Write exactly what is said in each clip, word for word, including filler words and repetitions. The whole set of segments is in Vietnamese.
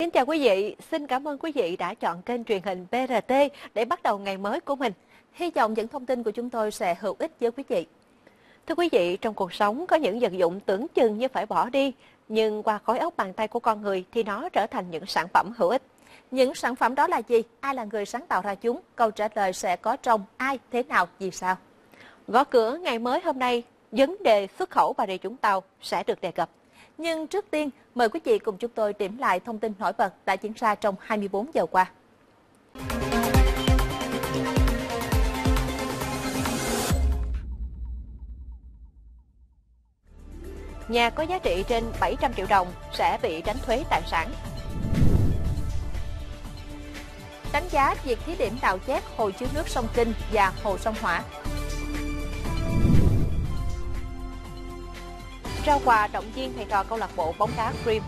Kính chào quý vị, xin cảm ơn quý vị đã chọn kênh truyền hình bê rờ tê để bắt đầu ngày mới của mình. Hy vọng những thông tin của chúng tôi sẽ hữu ích với quý vị. Thưa quý vị, trong cuộc sống có những vật dụng tưởng chừng như phải bỏ đi, nhưng qua khối óc bàn tay của con người thì nó trở thành những sản phẩm hữu ích. Những sản phẩm đó là gì? Ai là người sáng tạo ra chúng? Câu trả lời sẽ có trong ai, thế nào, vì sao. Gõ cửa ngày mới hôm nay, vấn đề xuất khẩu Bà Rịa Vũng Tàu sẽ được đề cập. Nhưng trước tiên, mời quý vị cùng chúng tôi điểm lại thông tin nổi bật đã diễn ra trong hai mươi bốn giờ qua. Nhà có giá trị trên bảy trăm triệu đồng sẽ bị đánh thuế tài sản. Đánh giá việc thí điểm đào chét hồ chứa nước sông Kinh và hồ sông Hỏa. Trao quà động viên thầy trò câu lạc bộ bóng đá Cream.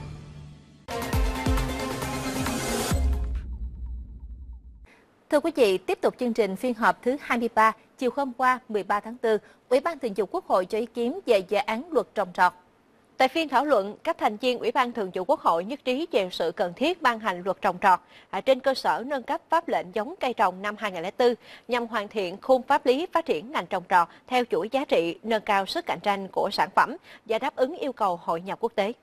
Thưa quý vị, tiếp tục chương trình phiên họp thứ hai mươi ba, chiều hôm qua mười ba tháng tư, Ủy ban Thường vụ Quốc hội cho ý kiến về dự án luật trồng trọt. Tại phiên thảo luận, các thành viên Ủy ban Thường vụ Quốc hội nhất trí về sự cần thiết ban hành luật trồng trọt trên cơ sở nâng cấp pháp lệnh giống cây trồng năm hai nghìn không trăm lẻ bốn nhằm hoàn thiện khung pháp lý phát triển ngành trồng trọt theo chuỗi giá trị, nâng cao sức cạnh tranh của sản phẩm và đáp ứng yêu cầu hội nhập quốc tế.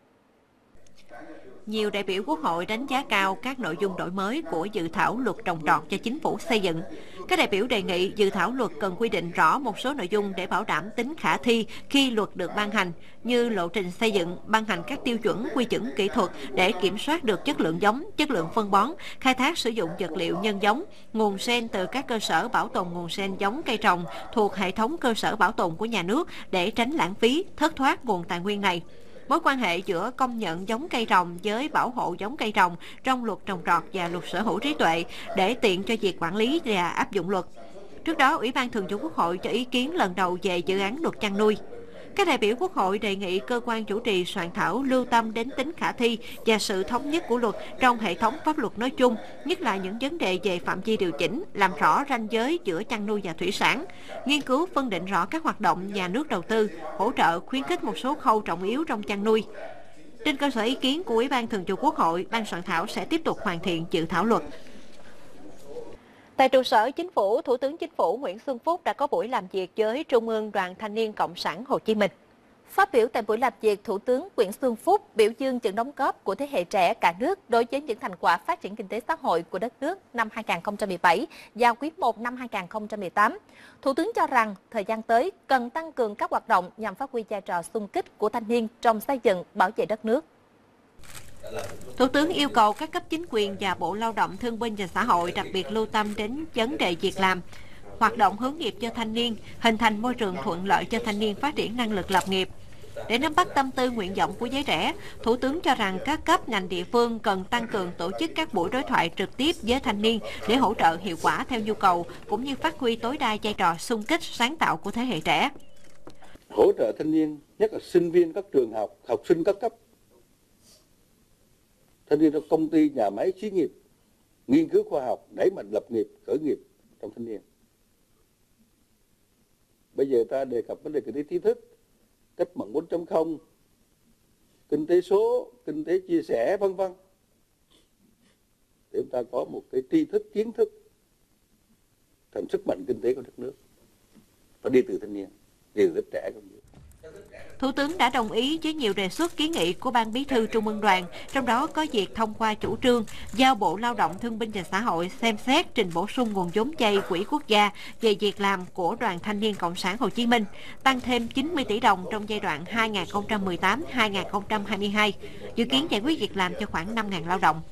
Nhiều đại biểu Quốc hội đánh giá cao các nội dung đổi mới của dự thảo luật trồng trọt cho chính phủ xây dựng. Các đại biểu đề nghị dự thảo luật cần quy định rõ một số nội dung để bảo đảm tính khả thi khi luật được ban hành, như lộ trình xây dựng, ban hành các tiêu chuẩn quy chuẩn kỹ thuật để kiểm soát được chất lượng giống, chất lượng phân bón, khai thác sử dụng vật liệu nhân giống, nguồn sen từ các cơ sở bảo tồn nguồn sen giống cây trồng thuộc hệ thống cơ sở bảo tồn của nhà nước để tránh lãng phí, thất thoát nguồn tài nguyên này. Mối quan hệ giữa công nhận giống cây trồng với bảo hộ giống cây trồng trong luật trồng trọt và luật sở hữu trí tuệ để tiện cho việc quản lý và áp dụng luật. Trước đó, Ủy ban Thường vụ Quốc hội cho ý kiến lần đầu về dự án luật chăn nuôi. Các đại biểu Quốc hội đề nghị cơ quan chủ trì soạn thảo lưu tâm đến tính khả thi và sự thống nhất của luật trong hệ thống pháp luật nói chung, nhất là những vấn đề về phạm vi điều chỉnh, làm rõ ranh giới giữa chăn nuôi và thủy sản, nghiên cứu phân định rõ các hoạt động nhà nước đầu tư, hỗ trợ khuyến khích một số khâu trọng yếu trong chăn nuôi. Trên cơ sở ý kiến của Ủy ban Thường vụ Quốc hội, ban soạn thảo sẽ tiếp tục hoàn thiện dự thảo luật. Tại trụ sở Chính phủ, Thủ tướng Chính phủ Nguyễn Xuân Phúc đã có buổi làm việc với Trung ương Đoàn Thanh niên Cộng sản Hồ Chí Minh. Phát biểu tại buổi làm việc, Thủ tướng Nguyễn Xuân Phúc biểu dương những đóng góp của thế hệ trẻ cả nước đối với những thành quả phát triển kinh tế xã hội của đất nước năm hai nghìn không trăm mười bảy và quý một năm hai nghìn không trăm mười tám. Thủ tướng cho rằng thời gian tới cần tăng cường các hoạt động nhằm phát huy vai trò xung kích của thanh niên trong xây dựng, bảo vệ đất nước. Thủ tướng yêu cầu các cấp chính quyền và Bộ Lao động Thương binh và Xã hội đặc biệt lưu tâm đến vấn đề việc làm, hoạt động hướng nghiệp cho thanh niên, hình thành môi trường thuận lợi cho thanh niên phát triển năng lực lập nghiệp. Để nắm bắt tâm tư nguyện vọng của giới trẻ, Thủ tướng cho rằng các cấp ngành địa phương cần tăng cường tổ chức các buổi đối thoại trực tiếp với thanh niên để hỗ trợ hiệu quả theo nhu cầu, cũng như phát huy tối đa vai trò xung kích sáng tạo của thế hệ trẻ. Hỗ trợ thanh niên, nhất là sinh viên các trường học, học sinh các cấp, thanh niên trong công ty, nhà máy, xí nghiệp, nghiên cứu khoa học, đẩy mạnh lập nghiệp, khởi nghiệp trong thanh niên. Bây giờ ta đề cập vấn đề kinh tế trí thức, cách mạng bốn chấm không, kinh tế số, kinh tế chia sẻ, vân vân. Để chúng ta có một cái tri thức, kiến thức thành sức mạnh kinh tế của đất nước. Phải đi từ thanh niên, đi từ lớp trẻ cũng như. Thủ tướng đã đồng ý với nhiều đề xuất kiến nghị của Ban Bí thư Trung ương Đoàn, trong đó có việc thông qua chủ trương giao Bộ Lao động Thương binh và Xã hội xem xét trình bổ sung nguồn vốn vay Quỹ Quốc gia về việc làm của Đoàn Thanh niên Cộng sản Hồ Chí Minh, tăng thêm chín mươi tỷ đồng trong giai đoạn hai nghìn không trăm mười tám đến hai nghìn không trăm hai mươi hai, dự kiến giải quyết việc làm cho khoảng năm nghìn lao động.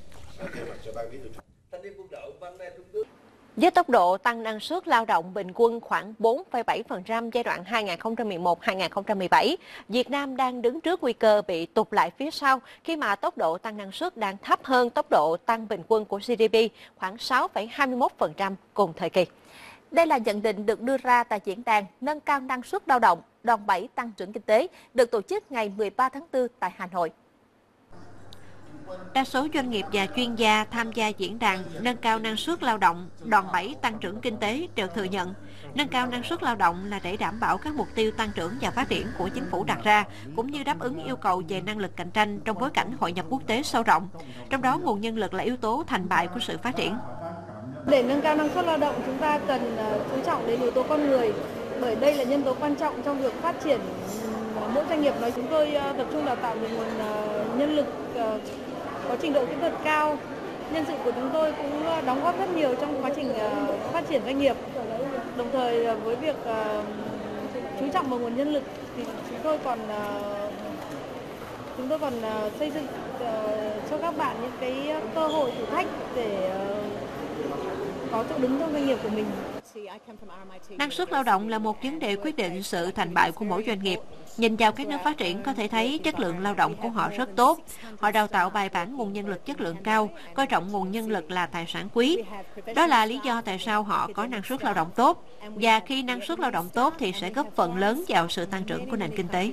Với tốc độ tăng năng suất lao động bình quân khoảng bốn phẩy bảy phần trăm giai đoạn hai nghìn không trăm mười một đến hai nghìn không trăm mười bảy, Việt Nam đang đứng trước nguy cơ bị tụt lại phía sau khi mà tốc độ tăng năng suất đang thấp hơn tốc độ tăng bình quân của giê đê pê khoảng sáu phẩy hai mươi mốt phần trăm cùng thời kỳ. Đây là nhận định được đưa ra tại diễn đàn nâng cao năng suất lao động, đòn bẩy tăng trưởng kinh tế, được tổ chức ngày mười ba tháng tư tại Hà Nội. Đa số doanh nghiệp và chuyên gia tham gia diễn đàn nâng cao năng suất lao động, đòn bẩy tăng trưởng kinh tế đều thừa nhận, nâng cao năng suất lao động là để đảm bảo các mục tiêu tăng trưởng và phát triển của chính phủ đặt ra, cũng như đáp ứng yêu cầu về năng lực cạnh tranh trong bối cảnh hội nhập quốc tế sâu rộng. Trong đó, nguồn nhân lực là yếu tố thành bại của sự phát triển. Để nâng cao năng suất lao động, chúng ta cần chú trọng đến yếu tố con người, bởi đây là nhân tố quan trọng trong việc phát triển. Mỗi doanh nghiệp nói chúng tôi tập trung đào tạo về nguồn nhân lực có trình độ kỹ thuật cao. Nhân sự của chúng tôi cũng đóng góp rất nhiều trong quá trình phát triển doanh nghiệp. Đồng thời với việc chú trọng vào nguồn nhân lực thì chúng tôi còn chúng tôi còn xây dựng cho các bạn những cái cơ hội thử thách để có chỗ đứng trong doanh nghiệp của mình. Năng suất lao động là một vấn đề quyết định sự thành bại của mỗi doanh nghiệp. Nhìn vào các nước phát triển có thể thấy chất lượng lao động của họ rất tốt. Họ đào tạo bài bản nguồn nhân lực chất lượng cao, coi trọng nguồn nhân lực là tài sản quý. Đó là lý do tại sao họ có năng suất lao động tốt. Và khi năng suất lao động tốt thì sẽ góp phần lớn vào sự tăng trưởng của nền kinh tế.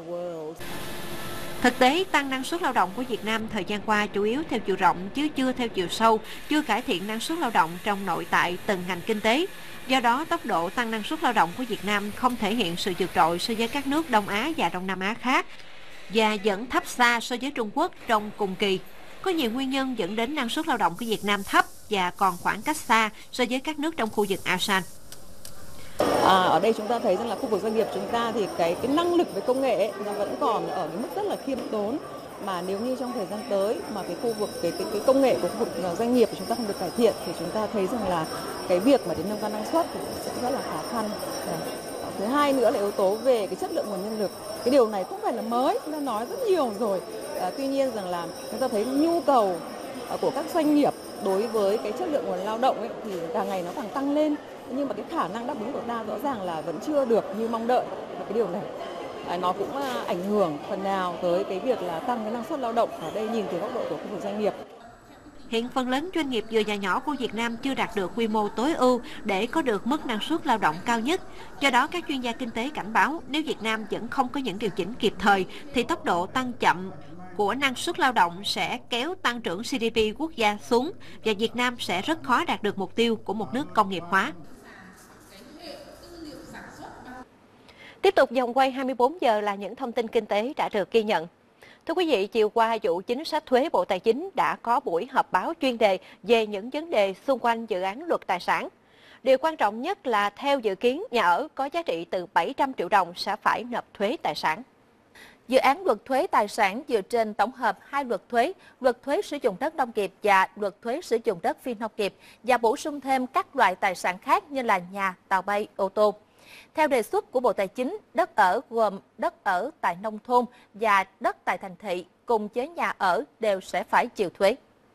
Thực tế, tăng năng suất lao động của Việt Nam thời gian qua chủ yếu theo chiều rộng chứ chưa theo chiều sâu, chưa cải thiện năng suất lao động trong nội tại từng ngành kinh tế. Do đó, tốc độ tăng năng suất lao động của Việt Nam không thể hiện sự vượt trội so với các nước Đông Á và Đông Nam Á khác và vẫn thấp xa so với Trung Quốc trong cùng kỳ. Có nhiều nguyên nhân dẫn đến năng suất lao động của Việt Nam thấp và còn khoảng cách xa so với các nước trong khu vực a sê an. À, ở đây chúng ta thấy rằng là khu vực doanh nghiệp chúng ta thì cái cái năng lực về công nghệ ấy, nó vẫn còn ở cái mức rất là khiêm tốn, mà nếu như trong thời gian tới mà cái khu vực cái cái, cái công nghệ của khu vực doanh nghiệp của chúng ta không được cải thiện thì chúng ta thấy rằng là cái việc mà đến nâng cao năng suất thì sẽ rất là khó khăn. Thứ hai nữa là yếu tố về cái chất lượng nguồn nhân lực. Cái điều này không phải là mới, chúng ta nói rất nhiều rồi. À, tuy nhiên rằng là chúng ta thấy nhu cầu của các doanh nghiệp đối với cái chất lượng nguồn lao động ấy, thì càng ngày nó càng tăng lên. Nhưng mà cái khả năng đáp ứng của ta rõ ràng là vẫn chưa được như mong đợi. Và cái điều này à, nó cũng à, ảnh hưởng phần nào tới cái việc là tăng cái năng suất lao động. Ở đây nhìn từ góc độ của khu vực doanh nghiệp. Hiện phần lớn doanh nghiệp vừa và nhỏ của Việt Nam chưa đạt được quy mô tối ưu để có được mức năng suất lao động cao nhất. Do đó, các chuyên gia kinh tế cảnh báo nếu Việt Nam vẫn không có những điều chỉnh kịp thời thì tốc độ tăng chậm của năng suất lao động sẽ kéo tăng trưởng giê đê pê quốc gia xuống và Việt Nam sẽ rất khó đạt được mục tiêu của một nước công nghiệp hóa. Tiếp tục vòng quay hai mươi bốn giờ là những thông tin kinh tế đã được ghi nhận. Thưa quý vị, chiều qua, vụ chính sách thuế Bộ Tài chính đã có buổi họp báo chuyên đề về những vấn đề xung quanh dự án luật tài sản. Điều quan trọng nhất là theo dự kiến, nhà ở có giá trị từ bảy trăm triệu đồng sẽ phải nộp thuế tài sản. Dự án luật thuế tài sản dựa trên tổng hợp hai luật thuế, luật thuế sử dụng đất nông nghiệp và luật thuế sử dụng đất phi nông nghiệp và bổ sung thêm các loại tài sản khác như là nhà, tàu bay, ô tô. Theo đề xuất của Bộ Tài chính, đất ở gồm đất ở tại nông thôn và đất tại thành thị cùng với nhà ở đều sẽ phải chịu thuế.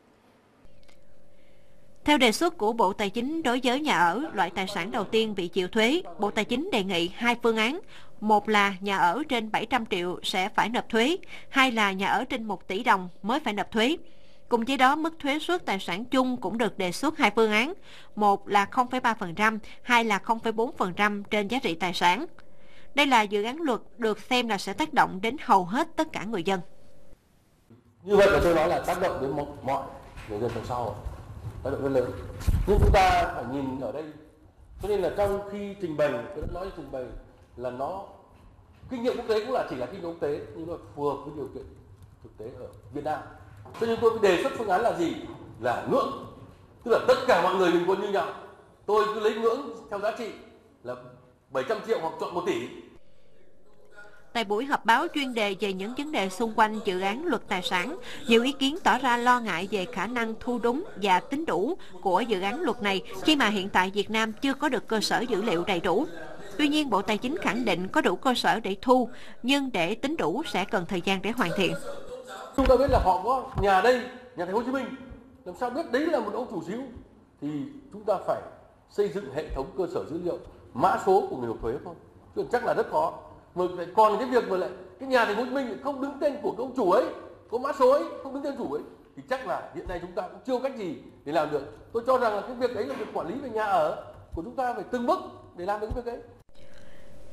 Theo đề xuất của Bộ Tài chính đối với nhà ở, loại tài sản đầu tiên bị chịu thuế, Bộ Tài chính đề nghị hai phương án. Một là nhà ở trên bảy trăm triệu sẽ phải nộp thuế, hai là nhà ở trên một tỷ đồng mới phải nộp thuế. Cùng với đó, mức thuế suất tài sản chung cũng được đề xuất hai phương án. Một là không phẩy ba phần trăm, hai là không phẩy bốn phần trăm trên giá trị tài sản. Đây là dự án luật được xem là sẽ tác động đến hầu hết tất cả người dân. Như vậy là tôi nói là tác động đến mọi người dân trong xã hội, tác động rất lớn. Nhưng chúng ta phải nhìn ở đây, cho nên là trong khi trình bày, tôi đã nói trình bày là nó kinh nghiệm quốc tế cũng là chỉ là kinh nghiệm quốc tế nhưng mà phù hợp với điều kiện thực tế ở Việt Nam. Cho nên tôi đề xuất phương án là gì? Là ngưỡng, tức là tất cả mọi người bình quân như nhau. Tôi cứ lấy ngưỡng theo giá trị là bảy trăm triệu hoặc chọn một tỷ. Tại buổi họp báo chuyên đề về những vấn đề xung quanh dự án luật tài sản, nhiều ý kiến tỏ ra lo ngại về khả năng thu đúng và tính đủ của dự án luật này khi mà hiện tại Việt Nam chưa có được cơ sở dữ liệu đầy đủ. Tuy nhiên, Bộ Tài chính khẳng định có đủ cơ sở để thu, nhưng để tính đủ sẽ cần thời gian để hoàn thiện. Chúng ta biết là họ có nhà đây, nhà Thành phố Hồ Chí Minh, làm sao biết đấy là một ông chủ xíu, thì chúng ta phải xây dựng hệ thống cơ sở dữ liệu mã số của người nộp thuế không? Chứ chắc là rất khó. Mà còn cái việc mà lại cái nhà Thành phố Hồ Chí Minh không đứng tên của ông chủ ấy, có mã số ấy, không đứng tên chủ ấy, thì chắc là hiện nay chúng ta cũng chưa cách gì để làm được. Tôi cho rằng là cái việc đấy là việc quản lý về nhà ở của chúng ta phải từng bước để làm được cái việc ấy.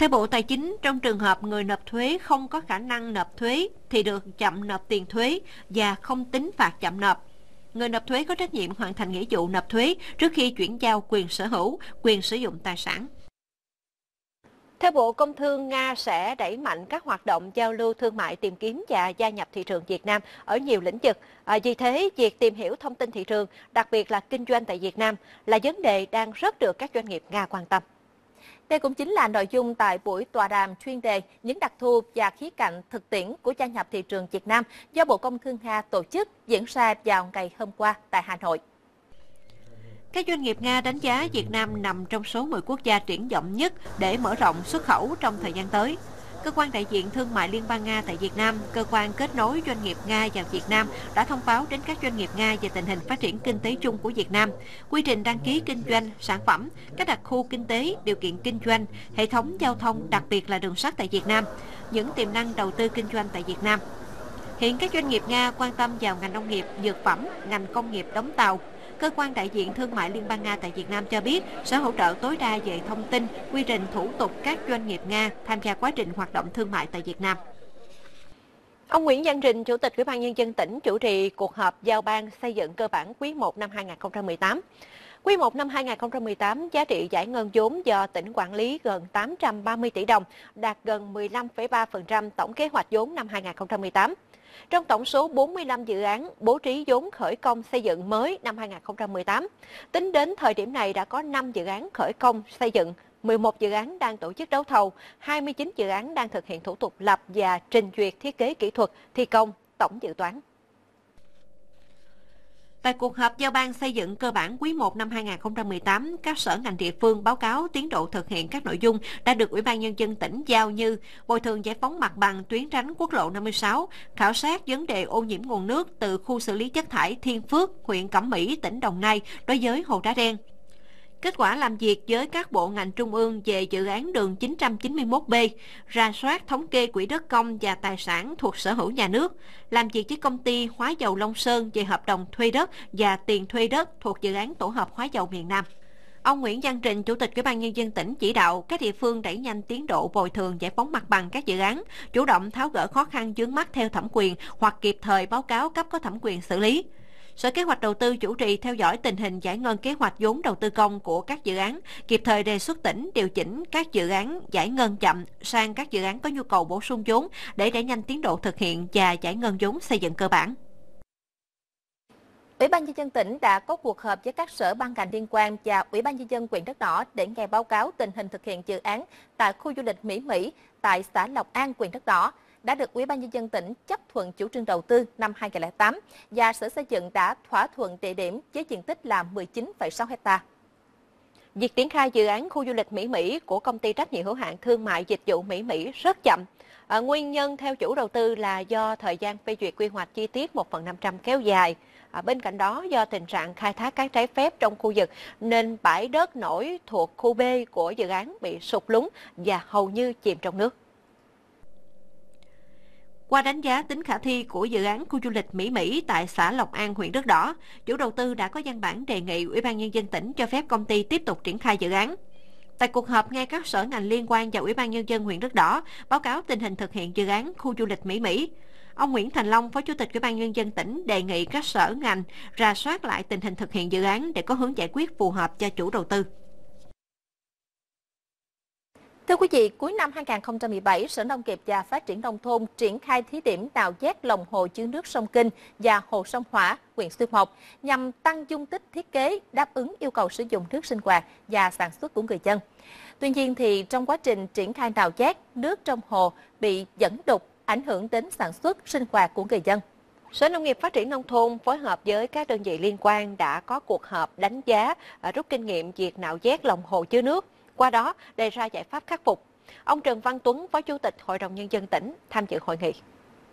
Theo Bộ Tài chính, trong trường hợp người nộp thuế không có khả năng nộp thuế thì được chậm nộp tiền thuế và không tính phạt chậm nộp. Người nộp thuế có trách nhiệm hoàn thành nghĩa vụ nộp thuế trước khi chuyển giao quyền sở hữu, quyền sử dụng tài sản. Theo Bộ Công Thương, Nga sẽ đẩy mạnh các hoạt động giao lưu thương mại, tìm kiếm và gia nhập thị trường Việt Nam ở nhiều lĩnh vực. À, vì thế, việc tìm hiểu thông tin thị trường, đặc biệt là kinh doanh tại Việt Nam, là vấn đề đang rất được các doanh nghiệp Nga quan tâm. Đây cũng chính là nội dung tại buổi tọa đàm chuyên đề những đặc thù và khía cạnh thực tiễn của gia nhập thị trường Việt Nam do Bộ Công Thương Nga tổ chức, diễn ra vào ngày hôm qua tại Hà Nội. Các doanh nghiệp Nga đánh giá Việt Nam nằm trong số mười quốc gia triển vọng nhất để mở rộng xuất khẩu trong thời gian tới. Cơ quan đại diện thương mại Liên bang Nga tại Việt Nam, cơ quan kết nối doanh nghiệp Nga và Việt Nam đã thông báo đến các doanh nghiệp Nga về tình hình phát triển kinh tế chung của Việt Nam, quy trình đăng ký kinh doanh, sản phẩm, các đặc khu kinh tế, điều kiện kinh doanh, hệ thống giao thông, đặc biệt là đường sắt tại Việt Nam, những tiềm năng đầu tư kinh doanh tại Việt Nam. Hiện các doanh nghiệp Nga quan tâm vào ngành nông nghiệp, dược phẩm, ngành công nghiệp đóng tàu. Cơ quan đại diện thương mại Liên bang Nga tại Việt Nam cho biết sẽ hỗ trợ tối đa về thông tin, quy trình thủ tục các doanh nghiệp Nga tham gia quá trình hoạt động thương mại tại Việt Nam. Ông Nguyễn Văn Rình, Chủ tịch Ủy ban Nhân dân tỉnh chủ trì cuộc họp giao ban xây dựng cơ bản quý một năm hai nghìn không trăm mười tám. Quý một năm hai nghìn không trăm mười tám, giá trị giải ngân vốn do tỉnh quản lý gần tám trăm ba mươi tỷ đồng, đạt gần mười lăm phẩy ba phần trăm tổng kế hoạch vốn năm hai nghìn không trăm mười tám. Trong tổng số bốn mươi lăm dự án bố trí vốn khởi công xây dựng mới năm hai nghìn không trăm mười tám, tính đến thời điểm này đã có năm dự án khởi công xây dựng, mười một dự án đang tổ chức đấu thầu, hai mươi chín dự án đang thực hiện thủ tục lập và trình duyệt thiết kế kỹ thuật, thi công, tổng dự toán. Tại cuộc họp giao ban xây dựng cơ bản quý một năm hai nghìn không trăm mười tám, các sở ngành địa phương báo cáo tiến độ thực hiện các nội dung đã được Ủy ban Nhân dân tỉnh giao như bồi thường giải phóng mặt bằng tuyến tránh quốc lộ năm mươi sáu, khảo sát vấn đề ô nhiễm nguồn nước từ khu xử lý chất thải Thiên Phước, huyện Cẩm Mỹ, tỉnh Đồng Nai đối với Hồ Đá Đen. Kết quả làm việc với các bộ ngành trung ương về dự án đường chín trăm chín mươi mốt B, rà soát thống kê quỹ đất công và tài sản thuộc sở hữu nhà nước, làm việc với công ty hóa dầu Long Sơn về hợp đồng thuê đất và tiền thuê đất thuộc dự án tổ hợp hóa dầu miền Nam. Ông Nguyễn Văn Rình, Chủ tịch Ủy ban Nhân dân tỉnh chỉ đạo các địa phương đẩy nhanh tiến độ bồi thường giải phóng mặt bằng các dự án, chủ động tháo gỡ khó khăn vướng mắc theo thẩm quyền hoặc kịp thời báo cáo cấp có thẩm quyền xử lý. Sở Kế hoạch Đầu tư chủ trì theo dõi tình hình giải ngân kế hoạch vốn đầu tư công của các dự án, kịp thời đề xuất tỉnh điều chỉnh các dự án giải ngân chậm sang các dự án có nhu cầu bổ sung vốn để đẩy nhanh tiến độ thực hiện và giải ngân vốn xây dựng cơ bản. Ủy ban Nhân dân tỉnh đã có cuộc họp với các sở ban ngành liên quan và Ủy ban Nhân dân huyện Đất Đỏ để nghe báo cáo tình hình thực hiện dự án tại khu du lịch Mỹ Mỹ tại xã Lộc An, huyện Đất Đỏ, đã được Ủy ban Nhân dân tỉnh chấp thuận chủ trương đầu tư năm hai nghìn không trăm lẻ tám và Sở Xây dựng đã thỏa thuận địa điểm với diện tích là mười chín phẩy sáu héc ta. Việc triển khai dự án khu du lịch Mỹ Mỹ của công ty trách nhiệm hữu hạn thương mại dịch vụ Mỹ Mỹ rất chậm. À, nguyên nhân theo chủ đầu tư là do thời gian phê duyệt quy hoạch chi tiết một phần năm trăm kéo dài. À, bên cạnh đó, do tình trạng khai thác cát trái phép trong khu vực nên bãi đất nổi thuộc khu B của dự án bị sụt lún và hầu như chìm trong nước. Qua đánh giá tính khả thi của dự án khu du lịch Mỹ Mỹ tại xã Lộc An, huyện Đất Đỏ, chủ đầu tư đã có văn bản đề nghị Ủy ban Nhân dân tỉnh cho phép công ty tiếp tục triển khai dự án. Tại cuộc họp, nghe các sở ngành liên quan và Ủy ban Nhân dân huyện Đất Đỏ báo cáo tình hình thực hiện dự án khu du lịch Mỹ Mỹ. Ông Nguyễn Thành Long, Phó Chủ tịch Ủy ban Nhân dân tỉnh đề nghị các sở ngành rà soát lại tình hình thực hiện dự án để có hướng giải quyết phù hợp cho chủ đầu tư. Thưa quý vị, cuối năm hai nghìn không trăm mười bảy, Sở Nông nghiệp và Phát triển Nông thôn triển khai thí điểm đào vét lòng hồ chứa nước sông Kinh và hồ sông Hỏa, huyện Xuyên Mộc nhằm tăng dung tích thiết kế đáp ứng yêu cầu sử dụng nước sinh hoạt và sản xuất của người dân. Tuy nhiên, thì trong quá trình triển khai đào vét, nước trong hồ bị dẫn đục, ảnh hưởng đến sản xuất sinh hoạt của người dân. Sở Nông nghiệp Phát triển Nông thôn phối hợp với các đơn vị liên quan đã có cuộc họp đánh giá, rút kinh nghiệm việc nạo vét lòng hồ chứa nước. Qua đó, đề ra giải pháp khắc phục. Ông Trần Văn Tuấn, Phó Chủ tịch Hội đồng Nhân dân tỉnh, tham dự hội nghị.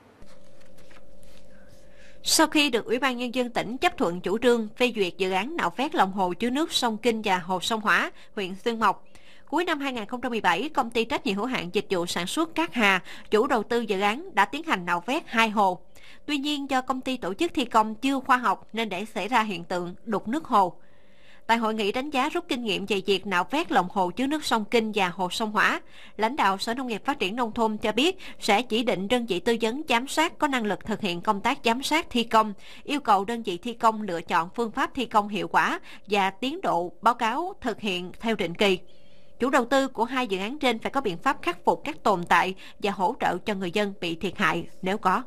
Sau khi được Ủy ban Nhân dân tỉnh chấp thuận chủ trương phê duyệt dự án nạo vét lòng hồ chứa nước sông Kinh và hồ sông Hỏa, huyện Xuyên Mộc, cuối năm hai nghìn không trăm mười bảy, công ty trách nhiệm hữu hạn dịch vụ sản xuất Cát Hà, chủ đầu tư dự án đã tiến hành nạo vét hai hồ. Tuy nhiên, do công ty tổ chức thi công chưa khoa học nên để xảy ra hiện tượng đục nước hồ. Tại hội nghị đánh giá rút kinh nghiệm về việc nạo vét lòng hồ chứa nước sông Kinh và hồ sông Hỏa, lãnh đạo Sở Nông nghiệp Phát triển Nông thôn cho biết sẽ chỉ định đơn vị tư vấn giám sát có năng lực thực hiện công tác giám sát thi công, yêu cầu đơn vị thi công lựa chọn phương pháp thi công hiệu quả và tiến độ báo cáo thực hiện theo định kỳ. Chủ đầu tư của hai dự án trên phải có biện pháp khắc phục các tồn tại và hỗ trợ cho người dân bị thiệt hại nếu có.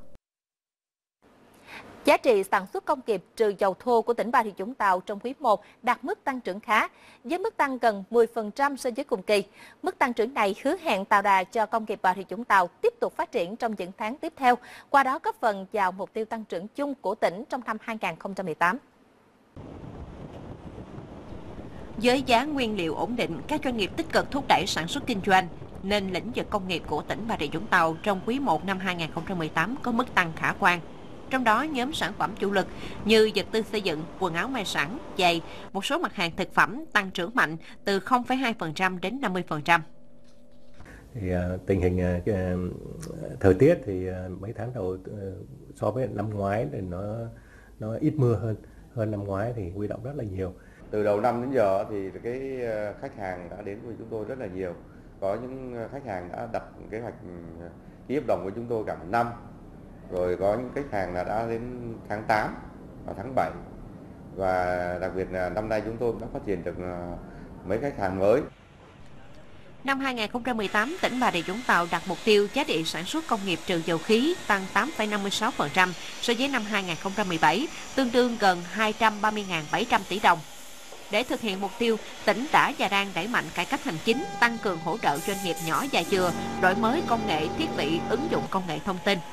Giá trị sản xuất công nghiệp trừ dầu thô của tỉnh Bà Rịa Vũng Tàu trong quý một đạt mức tăng trưởng khá, với mức tăng gần mười phần trăm so với cùng kỳ. Mức tăng trưởng này hứa hẹn tạo đà cho công nghiệp Bà Rịa Vũng Tàu tiếp tục phát triển trong những tháng tiếp theo, qua đó góp phần vào mục tiêu tăng trưởng chung của tỉnh trong năm hai nghìn không trăm mười tám. Với giá nguyên liệu ổn định, các doanh nghiệp tích cực thúc đẩy sản xuất kinh doanh, nên lĩnh vực công nghiệp của tỉnh Bà Rịa Vũng Tàu trong quý một năm hai nghìn không trăm mười tám có mức tăng khả quan. Trong đó, nhóm sản phẩm chủ lực như vật tư xây dựng, quần áo may sẵn, giày, một số mặt hàng thực phẩm tăng trưởng mạnh từ không phẩy hai phần trăm đến năm mươi phần trăm. Thì, uh, tình hình uh, thời tiết thì uh, mấy tháng đầu uh, so với năm ngoái thì nó nó ít mưa hơn hơn năm ngoái thì huy động rất là nhiều. Từ đầu năm đến giờ thì cái khách hàng đã đến với chúng tôi rất là nhiều. Có những khách hàng đã đặt kế hoạch ký hợp đồng với chúng tôi cả một năm. Rồi có những khách hàng là đã đến tháng tám và tháng bảy. Và đặc biệt là năm nay chúng tôi đã phát triển được mấy khách hàng mới. Năm hai nghìn không trăm mười tám, tỉnh Bà Rịa Vũng Tàu đặt mục tiêu giá trị sản xuất công nghiệp trừ dầu khí tăng tám phẩy năm mươi sáu phần trăm so với năm hai nghìn không trăm mười bảy, tương đương gần hai trăm ba mươi nghìn bảy trăm tỷ đồng. Để thực hiện mục tiêu, tỉnh đã và đang đẩy mạnh cải cách hành chính, tăng cường hỗ trợ doanh nghiệp nhỏ và vừa, đổi mới công nghệ, thiết bị, ứng dụng công nghệ thông tin.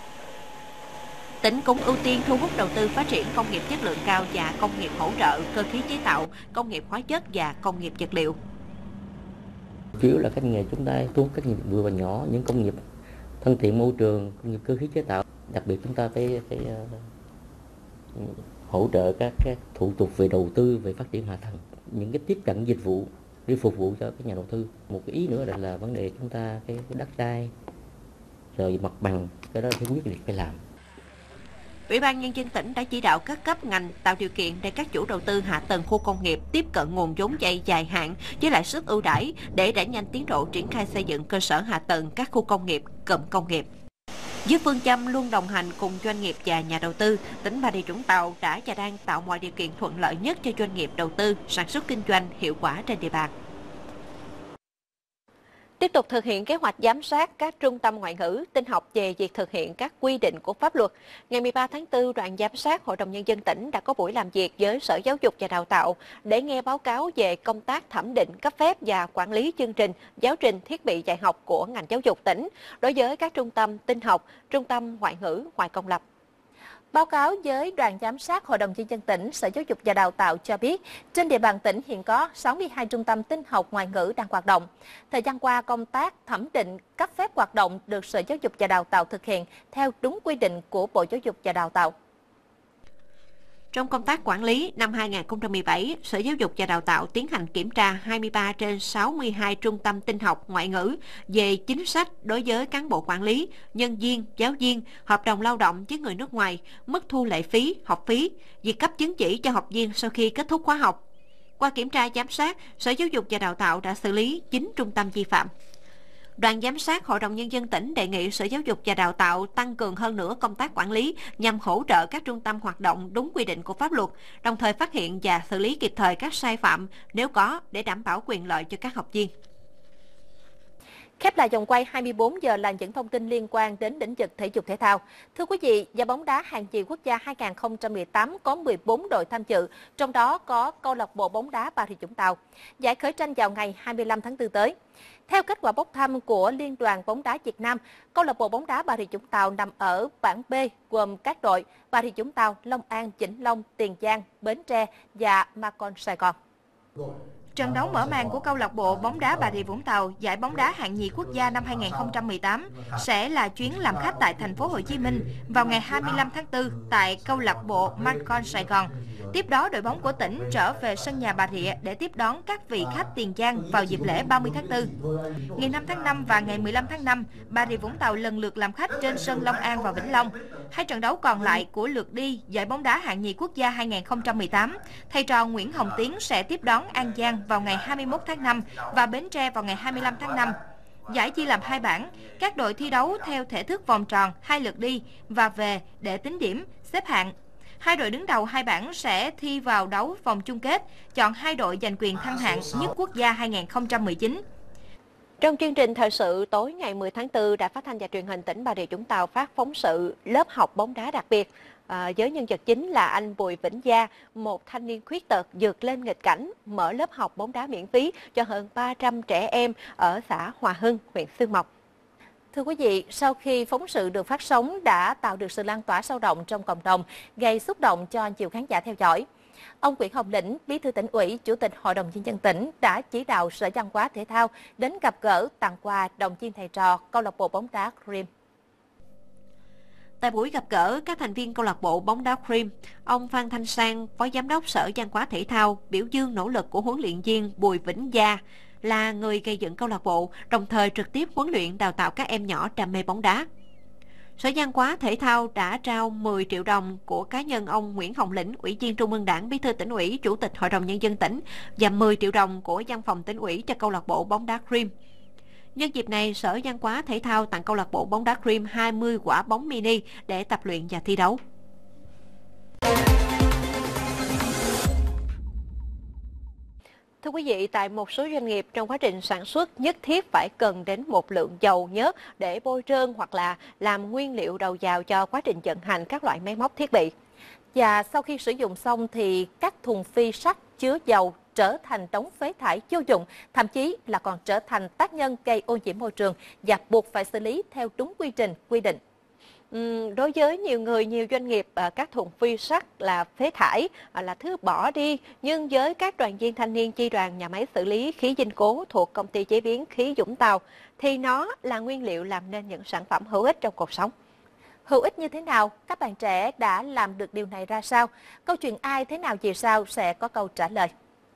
Tỉnh cũng ưu tiên thu hút đầu tư phát triển công nghiệp chất lượng cao và công nghiệp hỗ trợ, cơ khí chế tạo, công nghiệp hóa chất và công nghiệp vật liệu. Chủ yếu là các nghề chúng ta thu hút các nghiệp vừa và nhỏ, những công nghiệp thân thiện môi trường, công nghiệp cơ khí chế tạo. Đặc biệt chúng ta phải, phải uh, hỗ trợ các, các thủ tục về đầu tư, về phát triển hạ tầng, những cái tiếp cận dịch vụ để phục vụ cho các nhà đầu tư. Một cái ý nữa là, là vấn đề chúng ta cái, cái đất đai, rồi mặt bằng, cái đó phải quyết liệt phải làm. Ủy ban Nhân dân tỉnh đã chỉ đạo các cấp ngành tạo điều kiện để các chủ đầu tư hạ tầng khu công nghiệp tiếp cận nguồn vốn vay dài hạn với lãi suất ưu đãi để đẩy nhanh tiến độ triển khai xây dựng cơ sở hạ tầng các khu công nghiệp, cụm công nghiệp. Với phương châm luôn đồng hành cùng doanh nghiệp và nhà đầu tư, tỉnh Bà Rịa Vũng Tàu đã và đang tạo mọi điều kiện thuận lợi nhất cho doanh nghiệp đầu tư, sản xuất kinh doanh hiệu quả trên địa bàn. Tiếp tục thực hiện kế hoạch giám sát các trung tâm ngoại ngữ, tin học về việc thực hiện các quy định của pháp luật. Ngày mười ba tháng tư, đoàn giám sát Hội đồng Nhân dân tỉnh đã có buổi làm việc với Sở Giáo dục và Đào tạo để nghe báo cáo về công tác thẩm định, cấp phép và quản lý chương trình, giáo trình, thiết bị dạy học của ngành giáo dục tỉnh đối với các trung tâm tin học, trung tâm ngoại ngữ, ngoài công lập. Báo cáo với đoàn giám sát Hội đồng Nhân dân tỉnh, Sở Giáo dục và Đào tạo cho biết, trên địa bàn tỉnh hiện có sáu mươi hai trung tâm tin học ngoại ngữ đang hoạt động. Thời gian qua, công tác thẩm định, cấp phép hoạt động được Sở Giáo dục và Đào tạo thực hiện theo đúng quy định của Bộ Giáo dục và Đào tạo. Trong công tác quản lý, năm hai nghìn không trăm mười bảy, Sở Giáo dục và Đào tạo tiến hành kiểm tra hai mươi ba trên sáu mươi hai trung tâm tin học ngoại ngữ về chính sách đối với cán bộ quản lý, nhân viên, giáo viên, hợp đồng lao động với người nước ngoài, mức thu lệ phí, học phí, việc cấp chứng chỉ cho học viên sau khi kết thúc khóa học. Qua kiểm tra giám sát, Sở Giáo dục và Đào tạo đã xử lý chín trung tâm vi phạm. Đoàn giám sát Hội đồng Nhân dân tỉnh đề nghị Sở Giáo dục và Đào tạo tăng cường hơn nữa công tác quản lý nhằm hỗ trợ các trung tâm hoạt động đúng quy định của pháp luật, đồng thời phát hiện và xử lý kịp thời các sai phạm nếu có để đảm bảo quyền lợi cho các học viên. Khép lại vòng quay hai mươi bốn giờ là những thông tin liên quan đến lĩnh vực thể dục thể thao. Thưa quý vị, giải bóng đá hạng nhì quốc gia hai nghìn không trăm mười tám có mười bốn đội tham dự, trong đó có câu lạc bộ bóng đá Bà Rịa Vũng Tàu. Giải khởi tranh vào ngày hai mươi lăm tháng tư tới. Theo kết quả bốc thăm của Liên đoàn bóng đá Việt Nam, câu lạc bộ bóng đá Bà Rịa Vũng Tàu nằm ở bảng B gồm các đội Bà Rịa Vũng Tàu, Long An, Vĩnh Long, Tiền Giang, Bến Tre và Macon Sài Gòn. Trận đấu mở màn của câu lạc bộ bóng đá Bà Rịa Vũng Tàu giải bóng đá hạng nhì quốc gia năm hai nghìn không trăm mười tám sẽ là chuyến làm khách tại thành phố Hồ Chí Minh vào ngày hai mươi lăm tháng tư tại câu lạc bộ Mancon Sài Gòn. Tiếp đó, đội bóng của tỉnh trở về sân nhà Bà Rịa để tiếp đón các vị khách Tiền Giang vào dịp lễ ba mươi tháng tư. Ngày năm tháng năm và ngày mười lăm tháng năm, Bà Rịa Vũng Tàu lần lượt làm khách trên sân Long An và Vĩnh Long. Hai trận đấu còn lại của lượt đi giải bóng đá hạng nhì quốc gia hai nghìn không trăm mười tám, thầy trò Nguyễn Hồng Tiến sẽ tiếp đón An Giang vào ngày hai mươi mốt tháng năm và Bến Tre vào ngày hai mươi lăm tháng năm. Giải chia làm hai bảng, các đội thi đấu theo thể thức vòng tròn, hai lượt đi và về để tính điểm, xếp hạng. Hai đội đứng đầu hai bảng sẽ thi vào đấu vòng chung kết, chọn hai đội giành quyền thăng hạng nhất quốc gia hai nghìn không trăm mười chín. Trong chương trình thời sự tối ngày mười tháng tư, Đài Phát thanh và Truyền hình tỉnh Bà Rịa Vũng Tàu phát phóng sự lớp học bóng đá đặc biệt. À, với nhân vật chính là anh Bùi Vĩnh Gia, một thanh niên khuyết tật vượt lên nghịch cảnh, mở lớp học bóng đá miễn phí cho hơn ba trăm trẻ em ở xã Hòa Hưng, huyện Xuyên Mộc. Thưa quý vị, sau khi phóng sự được phát sóng đã tạo được sự lan tỏa sâu rộng trong cộng đồng, gây xúc động cho nhiều khán giả theo dõi. Ông Nguyễn Hồng Lĩnh, Bí thư Tỉnh ủy, Chủ tịch Hội đồng Nhân dân tỉnh đã chỉ đạo Sở Văn hóa Thể thao đến gặp gỡ, tặng quà, động viên thầy trò câu lạc bộ bóng đá Cream. Tại buổi gặp gỡ các thành viên câu lạc bộ bóng đá Cream, ông Phan Thanh Sang, Phó Giám đốc Sở Văn hóa Thể thao, biểu dương nỗ lực của huấn luyện viên Bùi Vĩnh Gia, là người gây dựng câu lạc bộ, đồng thời trực tiếp huấn luyện đào tạo các em nhỏ đam mê bóng đá. Sở Văn hóa Thể thao đã trao mười triệu đồng của cá nhân ông Nguyễn Hồng Lĩnh, Ủy viên Trung ương Đảng, Bí thư Tỉnh ủy, Chủ tịch Hội đồng Nhân dân tỉnh và mười triệu đồng của Văn phòng Tỉnh ủy cho câu lạc bộ bóng đá Cream. Nhân dịp này, Sở Văn hóa Thể thao tặng câu lạc bộ bóng đá Cream hai mươi quả bóng mini để tập luyện và thi đấu. Thưa quý vị, tại một số doanh nghiệp trong quá trình sản xuất nhất thiết phải cần đến một lượng dầu nhớt để bôi trơn hoặc là làm nguyên liệu đầu vào cho quá trình vận hành các loại máy móc thiết bị. Và sau khi sử dụng xong thì các thùng phi sắt chứa dầu trở thành đống phế thải vô dụng, thậm chí là còn trở thành tác nhân gây ô nhiễm môi trường và buộc phải xử lý theo đúng quy trình, quy định. Uhm, đối với nhiều người, nhiều doanh nghiệp, các thùng phi sắt là phế thải, là thứ bỏ đi, nhưng với các đoàn viên thanh niên chi đoàn nhà máy xử lý khí Vinh Cố thuộc Công ty chế biến khí Vũng Tàu thì nó là nguyên liệu làm nên những sản phẩm hữu ích trong cuộc sống. Hữu ích như thế nào? Các bạn trẻ đã làm được điều này ra sao? Câu chuyện ai thế nào về sau sẽ có câu trả lời.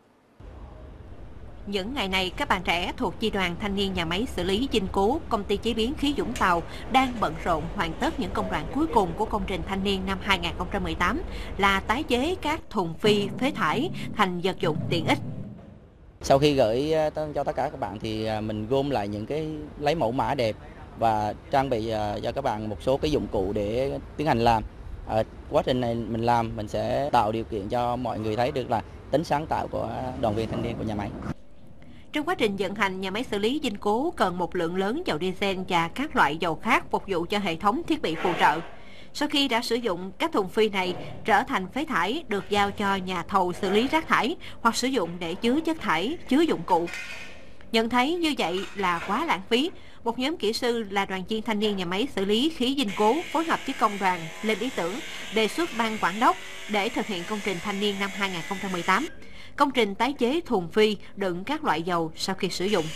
Những ngày này, các bạn trẻ thuộc chi đoàn thanh niên nhà máy xử lý Vinh Cố, Công ty chế biến khí Vũng Tàu đang bận rộn hoàn tất những công đoạn cuối cùng của công trình thanh niên năm hai nghìn không trăm mười tám là tái chế các thùng phi phế thải thành vật dụng tiện ích. Sau khi gửi cho tất cả các bạn thì mình gom lại những cái lấy mẫu mã đẹp và trang bị cho các bạn một số cái dụng cụ để tiến hành làm. Ở quá trình này mình làm, mình sẽ tạo điều kiện cho mọi người thấy được là tính sáng tạo của đoàn viên thanh niên của nhà máy. Trong quá trình vận hành, nhà máy xử lý Vinh Cố cần một lượng lớn dầu diesel và các loại dầu khác phục vụ cho hệ thống thiết bị phụ trợ. Sau khi đã sử dụng, các thùng phi này trở thành phế thải được giao cho nhà thầu xử lý rác thải hoặc sử dụng để chứa chất thải, chứa dụng cụ. Nhận thấy như vậy là quá lãng phí, một nhóm kỹ sư là đoàn viên thanh niên nhà máy xử lý khí Vinh Cố phối hợp với công đoàn lên ý tưởng đề xuất ban quản đốc để thực hiện công trình thanh niên năm hai nghìn không trăm mười tám. Công trình tái chế thùng phi đựng các loại dầu sau khi sử dụng.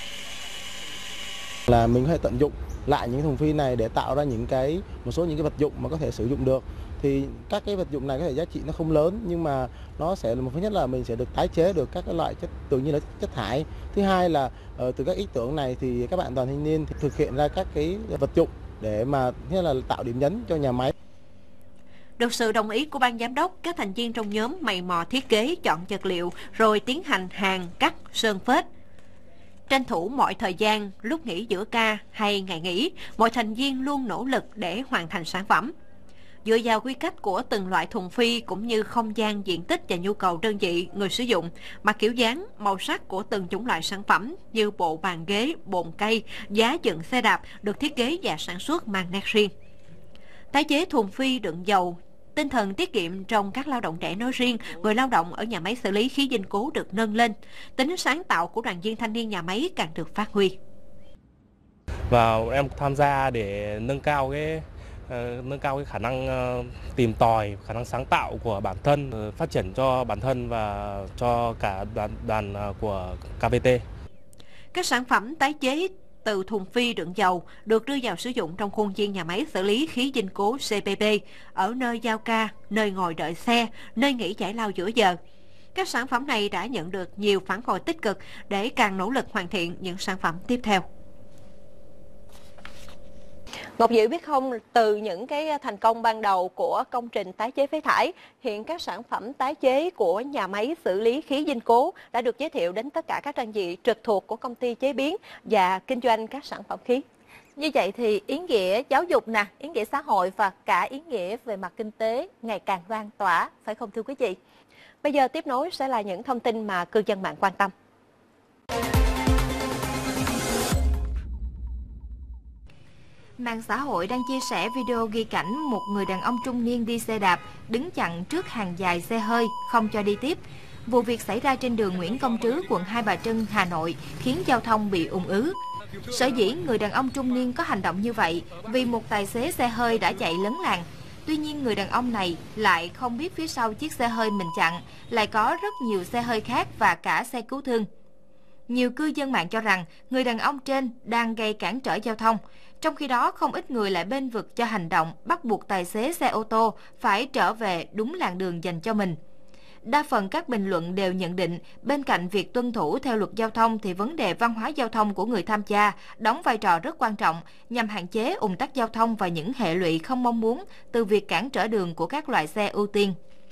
Là mình có thể tận dụng lại những thùng phi này để tạo ra những cái một số những cái vật dụng mà có thể sử dụng được. Thì các cái vật dụng này có thể giá trị nó không lớn, nhưng mà nó sẽ là một thứ nhất là mình sẽ được tái chế được các cái loại chất tự nhiên là chất thải. Thứ hai là uh, từ các ý tưởng này thì các bạn đoàn thanh niên thực hiện ra các cái vật dụng để mà như là tạo điểm nhấn cho nhà máy. Được sự đồng ý của ban giám đốc, các thành viên trong nhóm mày mò thiết kế, chọn vật liệu rồi tiến hành hàn, cắt, sơn phết. Tranh thủ mọi thời gian, lúc nghỉ giữa ca hay ngày nghỉ, mọi thành viên luôn nỗ lực để hoàn thành sản phẩm. Dựa vào quy cách của từng loại thùng phi cũng như không gian, diện tích và nhu cầu đơn vị người sử dụng mà kiểu dáng, màu sắc của từng chủng loại sản phẩm như bộ bàn ghế, bồn cây, giá dựng xe đạp được thiết kế và sản xuất mang nét riêng. Tái chế thùng phi đựng dầu, tinh thần tiết kiệm trong các lao động trẻ nói riêng, người lao động ở nhà máy xử lý khí Vinh Cố được nâng lên, tính sáng tạo của đoàn viên thanh niên nhà máy càng được phát huy. Và em tham gia để nâng cao cái nâng cao cái khả năng tìm tòi, khả năng sáng tạo của bản thân, phát triển cho bản thân và cho cả đoàn đoàn của ca vê tê. Các sản phẩm tái chế từ thùng phi đựng dầu được đưa vào sử dụng trong khuôn viên nhà máy xử lý khí dinh cố xê pê pê ở nơi giao ca, nơi ngồi đợi xe, nơi nghỉ giải lao giữa giờ. Các sản phẩm này đã nhận được nhiều phản hồi tích cực để càng nỗ lực hoàn thiện những sản phẩm tiếp theo. Ngọc Diệu biết không, từ những cái thành công ban đầu của công trình tái chế phế thải, hiện các sản phẩm tái chế của nhà máy xử lý khí dinh cố đã được giới thiệu đến tất cả các đơn vị trực thuộc của công ty chế biến và kinh doanh các sản phẩm khí. Như vậy thì ý nghĩa giáo dục nè, ý nghĩa xã hội và cả ý nghĩa về mặt kinh tế ngày càng lan tỏa, phải không thưa quý vị? Bây giờ tiếp nối sẽ là những thông tin mà cư dân mạng quan tâm. Mạng xã hội đang chia sẻ video ghi cảnh một người đàn ông trung niên đi xe đạp đứng chặn trước hàng dài xe hơi không cho đi tiếp. Vụ việc xảy ra trên đường Nguyễn Công Trứ, quận Hai Bà Trưng, Hà Nội, khiến giao thông bị ùn ứ. Sở dĩ người đàn ông trung niên có hành động như vậy vì một tài xế xe hơi đã chạy lấn làn. Tuy nhiên người đàn ông này lại không biết phía sau chiếc xe hơi mình chặn lại có rất nhiều xe hơi khác và cả xe cứu thương. Nhiều cư dân mạng cho rằng người đàn ông trên đang gây cản trở giao thông. Trong khi đó, không ít người lại bênh vực cho hành động bắt buộc tài xế xe ô tô phải trở về đúng làn đường dành cho mình. Đa phần các bình luận đều nhận định bên cạnh việc tuân thủ theo luật giao thông thì vấn đề văn hóa giao thông của người tham gia đóng vai trò rất quan trọng nhằm hạn chế ùn tắc giao thông và những hệ lụy không mong muốn từ việc cản trở đường của các loại xe ưu tiên.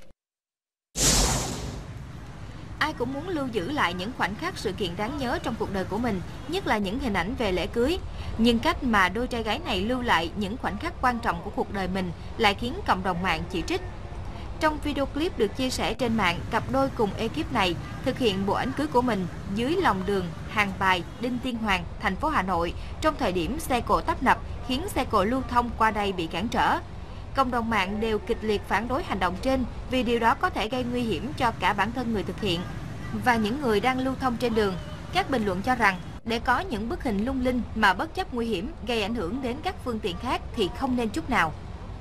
Ai cũng muốn lưu giữ lại những khoảnh khắc sự kiện đáng nhớ trong cuộc đời của mình, nhất là những hình ảnh về lễ cưới. Nhưng cách mà đôi trai gái này lưu lại những khoảnh khắc quan trọng của cuộc đời mình lại khiến cộng đồng mạng chỉ trích. Trong video clip được chia sẻ trên mạng, cặp đôi cùng ekip này thực hiện bộ ảnh cưới của mình dưới lòng đường Hàng Bài, Đinh Tiên Hoàng, thành phố Hà Nội trong thời điểm xe cộ tấp nập khiến xe cộ lưu thông qua đây bị cản trở. Cộng đồng mạng đều kịch liệt phản đối hành động trên vì điều đó có thể gây nguy hiểm cho cả bản thân người thực hiện và những người đang lưu thông trên đường. Các bình luận cho rằng để có những bức hình lung linh mà bất chấp nguy hiểm gây ảnh hưởng đến các phương tiện khác thì không nên chút nào.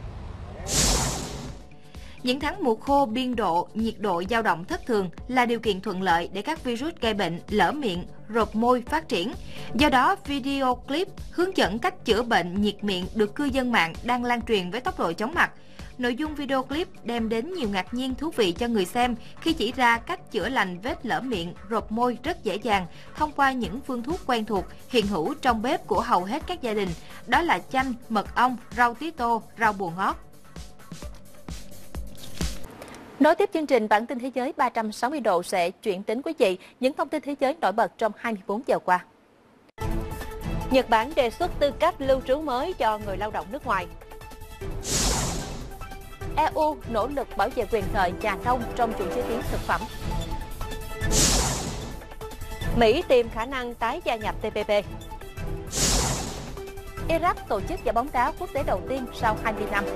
Những tháng mùa khô, biên độ, nhiệt độ dao động thất thường là điều kiện thuận lợi để các virus gây bệnh lở miệng, rộp môi phát triển. Do đó, video clip hướng dẫn cách chữa bệnh nhiệt miệng được cư dân mạng đang lan truyền với tốc độ chóng mặt. Nội dung video clip đem đến nhiều ngạc nhiên thú vị cho người xem khi chỉ ra cách chữa lành vết lở miệng, rộp môi rất dễ dàng thông qua những phương thuốc quen thuộc hiện hữu trong bếp của hầu hết các gia đình, đó là chanh, mật ong, rau tía tô, rau bùa ngót. Nối tiếp chương trình, bản tin thế giới ba trăm sáu mươi độ sẽ chuyển đến quý vị những thông tin thế giới nổi bật trong hai mươi bốn giờ qua. Nhật Bản đề xuất tư cách lưu trú mới cho người lao động nước ngoài. e u nỗ lực bảo vệ quyền lợi nhà nông trong chuỗi chế biến thực phẩm. Mỹ tìm khả năng tái gia nhập tê pê pê. Iraq tổ chức giải bóng đá quốc tế đầu tiên sau hai mươi năm.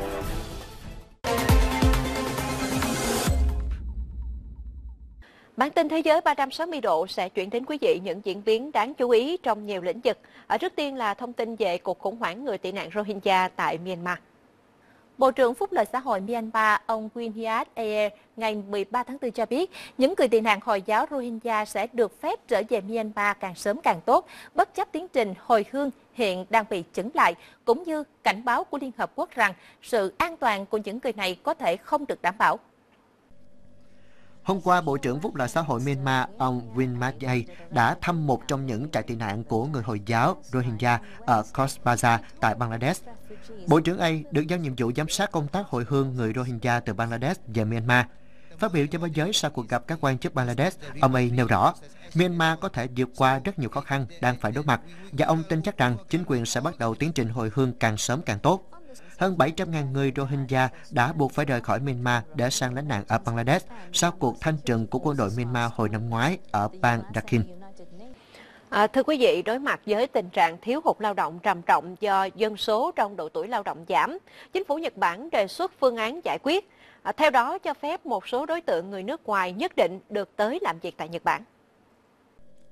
Bản tin thế giới ba trăm sáu mươi độ sẽ chuyển đến quý vị những diễn biến đáng chú ý trong nhiều lĩnh vực. Ở trước tiên là thông tin về cuộc khủng hoảng người tị nạn Rohingya tại Myanmar. Bộ trưởng Phúc lợi xã hội Myanmar, ông Win Ayer, ngày mười ba tháng tư cho biết, những người tị nạn Hồi giáo Rohingya sẽ được phép trở về Myanmar càng sớm càng tốt, bất chấp tiến trình hồi hương hiện đang bị chững lại, cũng như cảnh báo của Liên Hợp Quốc rằng sự an toàn của những người này có thể không được đảm bảo. Hôm qua, Bộ trưởng Phúc lợi xã hội Myanmar, ông Win Myint đã thăm một trong những trại tị nạn của người Hồi giáo Rohingya ở Cox's Bazar tại Bangladesh. Bộ trưởng A được giao nhiệm vụ giám sát công tác hồi hương người Rohingya từ Bangladesh về Myanmar. Phát biểu cho báo giới sau cuộc gặp các quan chức Bangladesh, ông A nêu rõ, Myanmar có thể vượt qua rất nhiều khó khăn đang phải đối mặt, và ông tin chắc rằng chính quyền sẽ bắt đầu tiến trình hồi hương càng sớm càng tốt. Hơn bảy trăm nghìn người Rohingya đã buộc phải rời khỏi Myanmar để sang lánh nạn ở Bangladesh sau cuộc thanh trừng của quân đội Myanmar hồi năm ngoái ở bang Rakhine. À, thưa quý vị, đối mặt với tình trạng thiếu hụt lao động trầm trọng do dân số trong độ tuổi lao động giảm, chính phủ Nhật Bản đề xuất phương án giải quyết. À, theo đó, cho phép một số đối tượng người nước ngoài nhất định được tới làm việc tại Nhật Bản.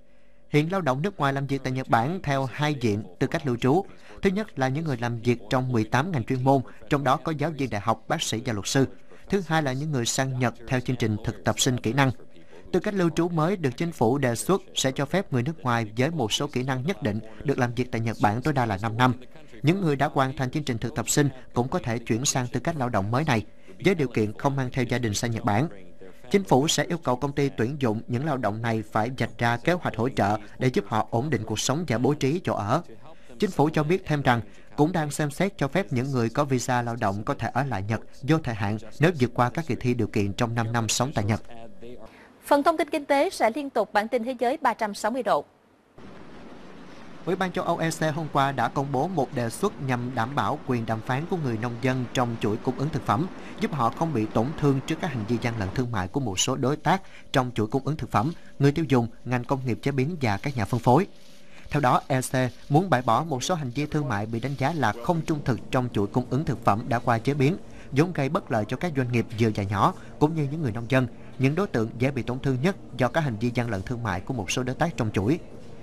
Hiện lao động nước ngoài làm việc tại Nhật Bản theo hai diện tư cách lưu trú. Thứ nhất là những người làm việc trong mười tám ngành chuyên môn, trong đó có giáo viên đại học, bác sĩ và luật sư. Thứ hai là những người sang Nhật theo chương trình thực tập sinh kỹ năng. Tư cách lưu trú mới được chính phủ đề xuất sẽ cho phép người nước ngoài với một số kỹ năng nhất định được làm việc tại Nhật Bản tối đa là năm năm. Những người đã hoàn thành chương trình thực tập sinh cũng có thể chuyển sang tư cách lao động mới này, với điều kiện không mang theo gia đình sang Nhật Bản. Chính phủ sẽ yêu cầu công ty tuyển dụng những lao động này phải vạch ra kế hoạch hỗ trợ để giúp họ ổn định cuộc sống và bố trí chỗ ở. Chính phủ cho biết thêm rằng cũng đang xem xét cho phép những người có visa lao động có thể ở lại Nhật vô thời hạn nếu vượt qua các kỳ thi điều kiện trong năm năm sống tại Nhật. Phần thông tin kinh tế sẽ liên tục bản tin thế giới ba trăm sáu mươi độ. Ủy ban châu Âu E C hôm qua đã công bố một đề xuất nhằm đảm bảo quyền đàm phán của người nông dân trong chuỗi cung ứng thực phẩm, giúp họ không bị tổn thương trước các hành vi gian lận thương mại của một số đối tác trong chuỗi cung ứng thực phẩm, người tiêu dùng, ngành công nghiệp chế biến và các nhà phân phối. Theo đó, E C muốn bãi bỏ một số hành vi thương mại bị đánh giá là không trung thực trong chuỗi cung ứng thực phẩm đã qua chế biến, vốn gây bất lợi cho các doanh nghiệp vừa và nhỏ, cũng như những người nông dân, những đối tượng dễ bị tổn thương nhất do các hành vi gian lận thương mại của một số đối tác trong chuỗi.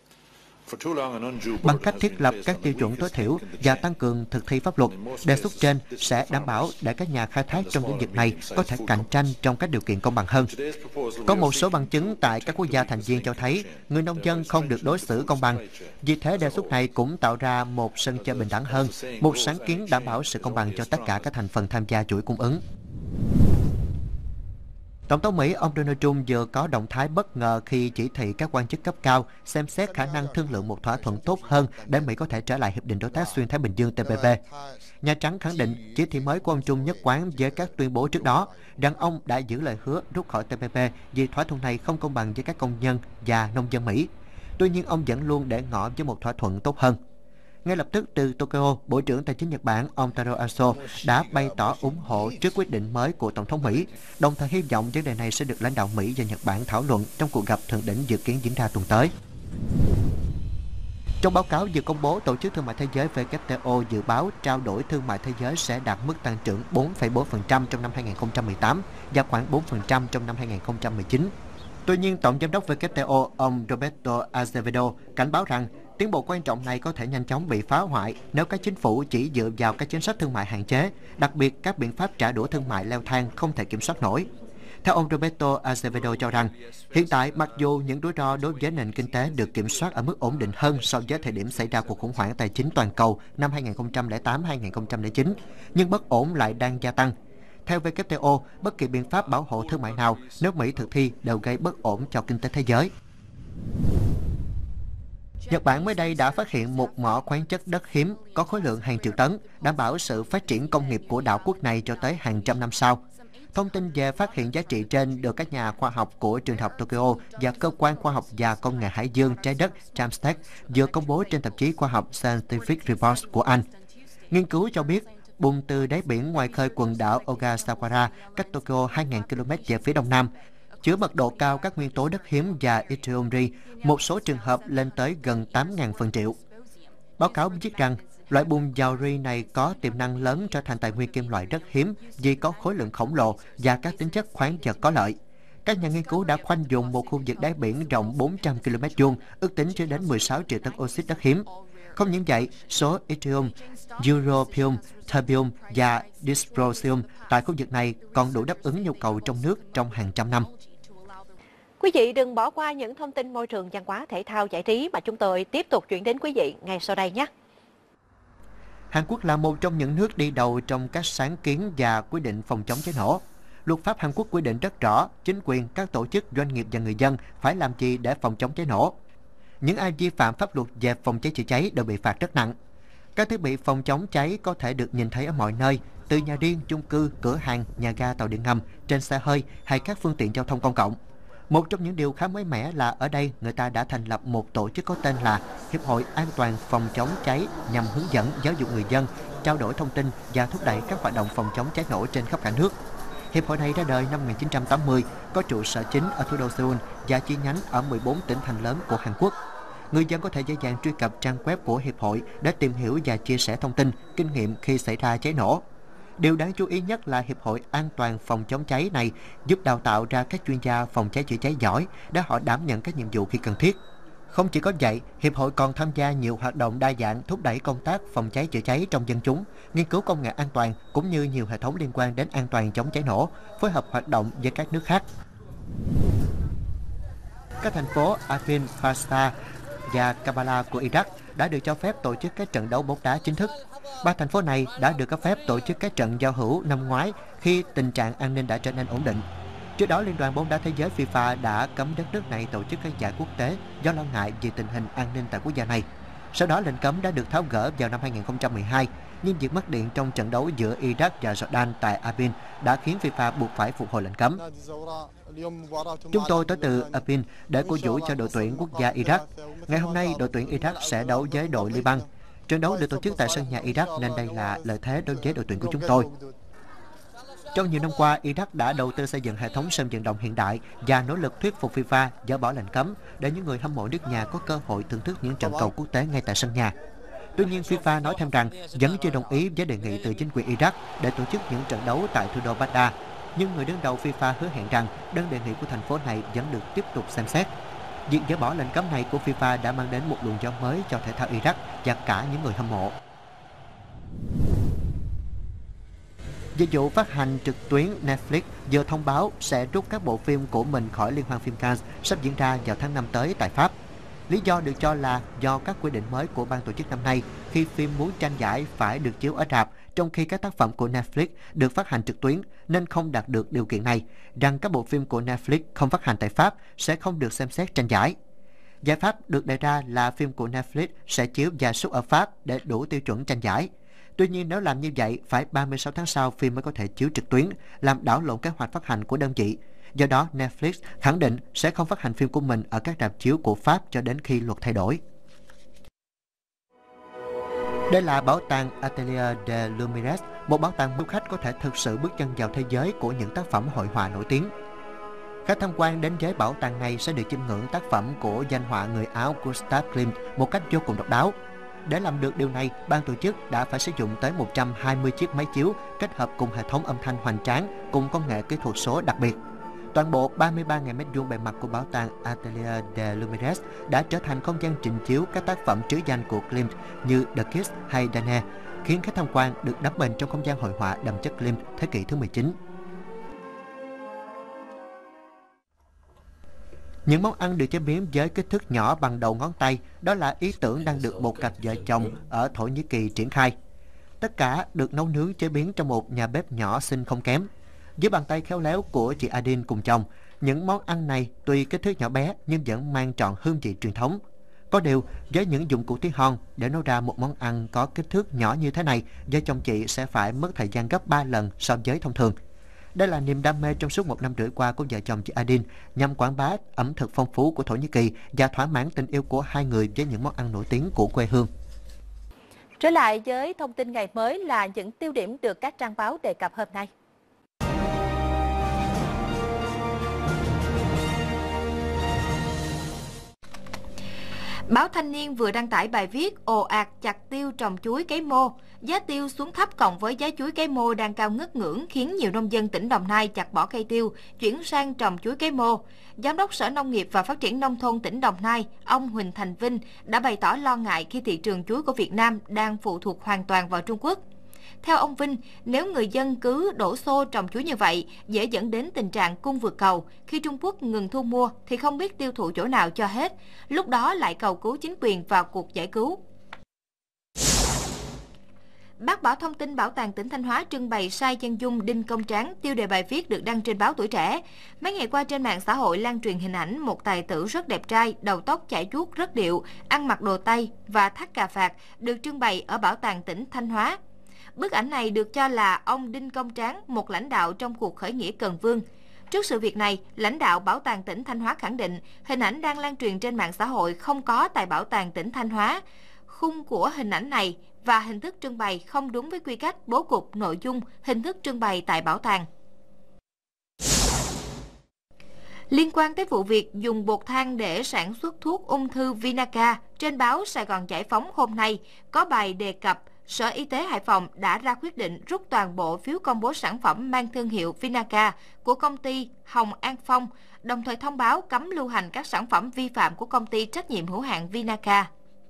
Bằng cách thiết lập các tiêu chuẩn tối thiểu và tăng cường thực thi pháp luật, đề xuất trên sẽ đảm bảo để các nhà khai thác trong lĩnh vực này có thể cạnh tranh trong các điều kiện công bằng hơn. Có một số bằng chứng tại các quốc gia thành viên cho thấy người nông dân không được đối xử công bằng. Vì thế, đề xuất này cũng tạo ra một sân chơi bình đẳng hơn, một sáng kiến đảm bảo sự công bằng cho tất cả các thành phần tham gia chuỗi cung ứng. Tổng thống Mỹ ông Donald Trump vừa có động thái bất ngờ khi chỉ thị các quan chức cấp cao xem xét khả năng thương lượng một thỏa thuận tốt hơn để Mỹ có thể trở lại Hiệp định Đối tác Xuyên Thái Bình Dương T P P. Nhà Trắng khẳng định chỉ thị mới của ông Trump nhất quán với các tuyên bố trước đó rằng ông đã giữ lời hứa rút khỏi T P P vì thỏa thuận này không công bằng với các công nhân và nông dân Mỹ. Tuy nhiên, ông vẫn luôn để ngỏ với một thỏa thuận tốt hơn. Ngay lập tức từ Tokyo, Bộ trưởng Tài chính Nhật Bản ông Taro Aso đã bày tỏ ủng hộ trước quyết định mới của Tổng thống Mỹ, đồng thời hy vọng vấn đề này sẽ được lãnh đạo Mỹ và Nhật Bản thảo luận trong cuộc gặp thượng đỉnh dự kiến diễn ra tuần tới. Trong báo cáo vừa công bố, Tổ chức Thương mại Thế giới W T O dự báo trao đổi thương mại thế giới sẽ đạt mức tăng trưởng bốn phẩy bốn phần trăm trong năm hai nghìn không trăm mười tám và khoảng bốn phần trăm trong năm hai nghìn không trăm mười chín. Tuy nhiên, Tổng giám đốc W T O ông Roberto Azevedo cảnh báo rằng tiến bộ quan trọng này có thể nhanh chóng bị phá hoại nếu các chính phủ chỉ dựa vào các chính sách thương mại hạn chế, đặc biệt các biện pháp trả đũa thương mại leo thang không thể kiểm soát nổi. Theo ông Roberto Azevedo cho rằng, hiện tại mặc dù những rủi ro đối với nền kinh tế được kiểm soát ở mức ổn định hơn so với thời điểm xảy ra cuộc khủng hoảng tài chính toàn cầu năm hai nghìn không trăm lẻ tám đến hai nghìn không trăm lẻ chín, nhưng bất ổn lại đang gia tăng. Theo W T O, bất kỳ biện pháp bảo hộ thương mại nào nếu Mỹ thực thi đều gây bất ổn cho kinh tế thế giới. Nhật Bản mới đây đã phát hiện một mỏ khoáng chất đất hiếm có khối lượng hàng triệu tấn, đảm bảo sự phát triển công nghiệp của đảo quốc này cho tới hàng trăm năm sau. Thông tin về phát hiện giá trị trên được các nhà khoa học của trường học Tokyo và cơ quan khoa học và công nghệ hải dương trái đất Jamstec vừa công bố trên tạp chí khoa học Scientific Reports của Anh. Nghiên cứu cho biết, bùn từ đáy biển ngoài khơi quần đảo Ogasawara, cách Tokyo hai nghìn ki lô mét về phía đông nam, chứa mật độ cao các nguyên tố đất hiếm và yttrium, một số trường hợp lên tới gần tám nghìn phần triệu. Báo cáo viết rằng, loại bùn giàu ri này có tiềm năng lớn trở thành tài nguyên kim loại rất hiếm vì có khối lượng khổng lồ và các tính chất khoáng vật có lợi. Các nhà nghiên cứu đã khoanh vùng một khu vực đáy biển rộng bốn trăm ki lô mét vuông, ước tính chứa đến mười sáu triệu tấn oxit đất hiếm. Không những vậy, số yttrium, europium, terbium và dysprosium tại khu vực này còn đủ đáp ứng nhu cầu trong nước trong hàng trăm năm. Quý vị đừng bỏ qua những thông tin môi trường, văn hóa, thể thao, giải trí mà chúng tôi tiếp tục chuyển đến quý vị ngay sau đây nhé. Hàn Quốc là một trong những nước đi đầu trong các sáng kiến và quy định phòng chống cháy nổ. Luật pháp Hàn Quốc quy định rất rõ, chính quyền, các tổ chức, doanh nghiệp và người dân phải làm gì để phòng chống cháy nổ. Những ai vi phạm pháp luật về phòng cháy chữa cháy đều bị phạt rất nặng. Các thiết bị phòng chống cháy có thể được nhìn thấy ở mọi nơi, từ nhà riêng, chung cư, cửa hàng, nhà ga, tàu điện ngầm, trên xe hơi hay các phương tiện giao thông công cộng. Một trong những điều khá mới mẻ là ở đây người ta đã thành lập một tổ chức có tên là Hiệp hội An toàn phòng chống cháy nhằm hướng dẫn giáo dục người dân, trao đổi thông tin và thúc đẩy các hoạt động phòng chống cháy nổ trên khắp cả nước. Hiệp hội này ra đời năm một nghìn chín trăm tám mươi, có trụ sở chính ở thủ đô Seoul và chi nhánh ở mười bốn tỉnh thành lớn của Hàn Quốc. Người dân có thể dễ dàng truy cập trang web của Hiệp hội để tìm hiểu và chia sẻ thông tin, kinh nghiệm khi xảy ra cháy nổ. Điều đáng chú ý nhất là Hiệp hội An toàn phòng chống cháy này giúp đào tạo ra các chuyên gia phòng cháy chữa cháy giỏi để họ đảm nhận các nhiệm vụ khi cần thiết. Không chỉ có vậy, Hiệp hội còn tham gia nhiều hoạt động đa dạng thúc đẩy công tác phòng cháy chữa cháy trong dân chúng, nghiên cứu công nghệ an toàn cũng như nhiều hệ thống liên quan đến an toàn chống cháy nổ, phối hợp hoạt động với các nước khác. Các thành phố Afrin, Fasta và Kabbalah của Iraq đã được cho phép tổ chức các trận đấu bóng đá chính thức. Ba thành phố này đã được cấp phép tổ chức các trận giao hữu năm ngoái khi tình trạng an ninh đã trở nên ổn định. Trước đó, Liên đoàn bóng đá thế giới FIFA đã cấm đất nước này tổ chức các giải quốc tế do lo ngại về tình hình an ninh tại quốc gia này. Sau đó, lệnh cấm đã được tháo gỡ vào năm hai nghìn không trăm mười hai, nhưng việc mất điện trong trận đấu giữa Iraq và Jordan tại Afrin đã khiến FIFA buộc phải phục hồi lệnh cấm. Chúng tôi tới từ Afrin để cổ vũ cho đội tuyển quốc gia Iraq. Ngày hôm nay, đội tuyển Iraq sẽ đấu với đội Liban. Trận đấu được tổ chức tại sân nhà Iraq nên đây là lợi thế đối với đội tuyển của chúng tôi. Trong nhiều năm qua, Iraq đã đầu tư xây dựng hệ thống sân vận động hiện đại và nỗ lực thuyết phục FIFA dỡ bỏ lệnh cấm để những người hâm mộ nước nhà có cơ hội thưởng thức những trận cầu quốc tế ngay tại sân nhà. Tuy nhiên, FIFA nói thêm rằng vẫn chưa đồng ý với đề nghị từ chính quyền Iraq để tổ chức những trận đấu tại thủ đô Baghdad. Nhưng người đứng đầu FIFA hứa hẹn rằng đơn đề nghị của thành phố này vẫn được tiếp tục xem xét. Việc dỡ bỏ lệnh cấm này của FIFA đã mang đến một luồng gió mới cho thể thao Iraq và cả những người hâm mộ. Dịch vụ phát hành trực tuyến Netflix vừa thông báo sẽ rút các bộ phim của mình khỏi liên hoan phim Cannes sắp diễn ra vào tháng năm tới tại Pháp. Lý do được cho là do các quy định mới của ban tổ chức năm nay khi phim muốn tranh giải phải được chiếu ở rạp, trong khi các tác phẩm của Netflix được phát hành trực tuyến nên không đạt được điều kiện này, rằng các bộ phim của Netflix không phát hành tại Pháp sẽ không được xem xét tranh giải. Giải pháp được đề ra là phim của Netflix sẽ chiếu và xuất ở Pháp để đủ tiêu chuẩn tranh giải. Tuy nhiên, nếu làm như vậy, phải ba mươi sáu tháng sau phim mới có thể chiếu trực tuyến, làm đảo lộn kế hoạch phát hành của đơn vị. Do đó, Netflix khẳng định sẽ không phát hành phim của mình ở các rạp chiếu của Pháp cho đến khi luật thay đổi. Đây là bảo tàng Atelier de Lumières, một bảo tàng du khách có thể thực sự bước chân vào thế giới của những tác phẩm hội họa nổi tiếng. Khách tham quan đến với bảo tàng này sẽ được chiêm ngưỡng tác phẩm của danh họa người Áo Gustav Klimt một cách vô cùng độc đáo. Để làm được điều này, ban tổ chức đã phải sử dụng tới một trăm hai mươi chiếc máy chiếu kết hợp cùng hệ thống âm thanh hoành tráng cùng công nghệ kỹ thuật số đặc biệt. Toàn bộ ba mươi ba nghìn mét vuông bề mặt của bảo tàng Atelier de Lumières đã trở thành không gian trình chiếu các tác phẩm trứ danh của Klimt như The Kiss hay Dane, khiến khách tham quan được đắm mình trong không gian hội họa đậm chất Klimt thế kỷ thứ mười chín. Những món ăn được chế biến với kích thước nhỏ bằng đầu ngón tay, đó là ý tưởng đang được một cặp vợ chồng ở Thổ Nhĩ Kỳ triển khai. Tất cả được nấu nướng chế biến trong một nhà bếp nhỏ xinh không kém. Dưới bàn tay khéo léo của chị Adin cùng chồng, những món ăn này tuy kích thước nhỏ bé nhưng vẫn mang trọn hương vị truyền thống. Có điều, với những dụng cụ tí hon để nấu ra một món ăn có kích thước nhỏ như thế này, vợ chồng chị sẽ phải mất thời gian gấp ba lần so với thông thường. Đây là niềm đam mê trong suốt một năm rưỡi qua của vợ chồng chị Adin nhằm quảng bá ẩm thực phong phú của Thổ Nhĩ Kỳ và thỏa mãn tình yêu của hai người với những món ăn nổi tiếng của quê hương. Trở lại với thông tin ngày mới là những tiêu điểm được các trang báo đề cập hôm nay. Báo Thanh niên vừa đăng tải bài viết ồ ạt chặt tiêu trồng chuối cấy mô. Giá tiêu xuống thấp cộng với giá chuối cấy mô đang cao ngất ngưỡng khiến nhiều nông dân tỉnh Đồng Nai chặt bỏ cây tiêu, chuyển sang trồng chuối cấy mô. Giám đốc Sở Nông nghiệp và Phát triển Nông thôn tỉnh Đồng Nai, ông Huỳnh Thành Vinh đã bày tỏ lo ngại khi thị trường chuối của Việt Nam đang phụ thuộc hoàn toàn vào Trung Quốc. Theo ông Vinh, nếu người dân cứ đổ xô trồng chuối như vậy, dễ dẫn đến tình trạng cung vượt cầu. Khi Trung Quốc ngừng thu mua thì không biết tiêu thụ chỗ nào cho hết. Lúc đó lại cầu cứu chính quyền vào cuộc giải cứu. Bác bỏ thông tin Bảo tàng tỉnh Thanh Hóa trưng bày sai chân dung Đinh Công Tráng, tiêu đề bài viết được đăng trên báo Tuổi Trẻ. Mấy ngày qua trên mạng xã hội lan truyền hình ảnh một tài tử rất đẹp trai, đầu tóc chải chuốt rất điệu, ăn mặc đồ Tây và thắt cà vạt được trưng bày ở Bảo tàng tỉnh Thanh Hóa. Bức ảnh này được cho là ông Đinh Công Tráng, một lãnh đạo trong cuộc khởi nghĩa Cần Vương. Trước sự việc này, lãnh đạo Bảo tàng tỉnh Thanh Hóa khẳng định hình ảnh đang lan truyền trên mạng xã hội không có tại Bảo tàng tỉnh Thanh Hóa. Khung của hình ảnh này và hình thức trưng bày không đúng với quy cách, bố cục, nội dung, hình thức trưng bày tại bảo tàng. Liên quan tới vụ việc dùng bột than để sản xuất thuốc ung thư Vinaca, trên báo Sài Gòn Giải phóng hôm nay có bài đề cập Sở Y tế Hải Phòng đã ra quyết định rút toàn bộ phiếu công bố sản phẩm mang thương hiệu Vinaca của công ty Hồng An Phong, đồng thời thông báo cấm lưu hành các sản phẩm vi phạm của công ty trách nhiệm hữu hạn Vinaca.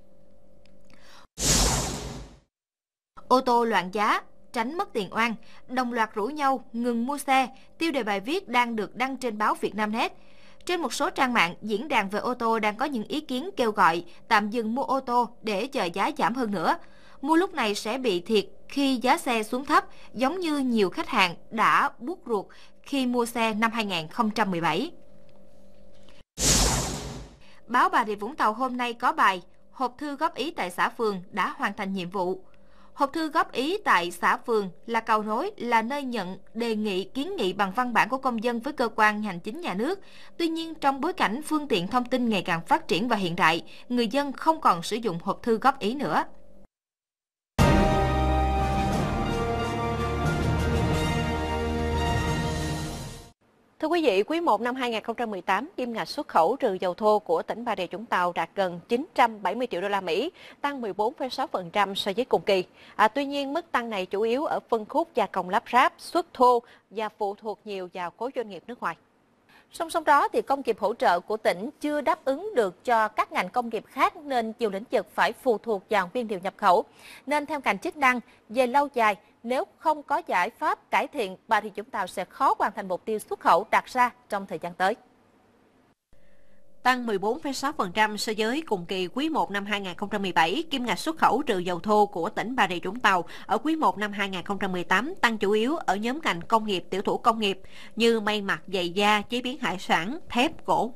Ô tô loạn giá, tránh mất tiền oan, đồng loạt rủ nhau ngừng mua xe, tiêu đề bài viết đang được đăng trên báo Vietnamnet. Trên một số trang mạng, diễn đàn về ô tô đang có những ý kiến kêu gọi tạm dừng mua ô tô để chờ giá giảm hơn nữa. Mua lúc này sẽ bị thiệt khi giá xe xuống thấp, giống như nhiều khách hàng đã buốt ruột khi mua xe năm hai nghìn không trăm mười bảy. Báo Bà Rịa Vũng Tàu hôm nay có bài hộp thư góp ý tại xã phường đã hoàn thành nhiệm vụ. Hộp thư góp ý tại xã phường là cầu nối, là nơi nhận đề nghị kiến nghị bằng văn bản của công dân với cơ quan hành chính nhà nước. Tuy nhiên, trong bối cảnh phương tiện thông tin ngày càng phát triển và hiện đại, người dân không còn sử dụng hộp thư góp ý nữa. Thưa quý vị, quý một năm hai nghìn không trăm mười tám, kim ngạch xuất khẩu trừ dầu thô của tỉnh Bà Rịa Vũng Tàu đạt gần chín trăm bảy mươi triệu đô la Mỹ, tăng mười bốn phẩy sáu phần trăm so với cùng kỳ. À, tuy nhiên, mức tăng này chủ yếu ở phân khúc gia công lắp ráp, xuất thô và phụ thuộc nhiều vào khối doanh nghiệp nước ngoài. Song song đó, thì công nghiệp hỗ trợ của tỉnh chưa đáp ứng được cho các ngành công nghiệp khác nên nhiều lĩnh vực phải phụ thuộc vào nguyên liệu nhập khẩu. Nên theo ngành chức năng, về lâu dài, nếu không có giải pháp cải thiện, Bà Rịa Vũng Tàu sẽ khó hoàn thành mục tiêu xuất khẩu đặt ra trong thời gian tới. Tăng mười bốn phẩy sáu phần trăm so với cùng kỳ quý một năm hai nghìn không trăm mười bảy, kim ngạch xuất khẩu trừ dầu thô của tỉnh Bà Rịa Vũng Tàu ở quý một năm hai nghìn không trăm mười tám tăng chủ yếu ở nhóm ngành công nghiệp, tiểu thủ công nghiệp như may mặc, giày da, chế biến hải sản, thép, gỗ.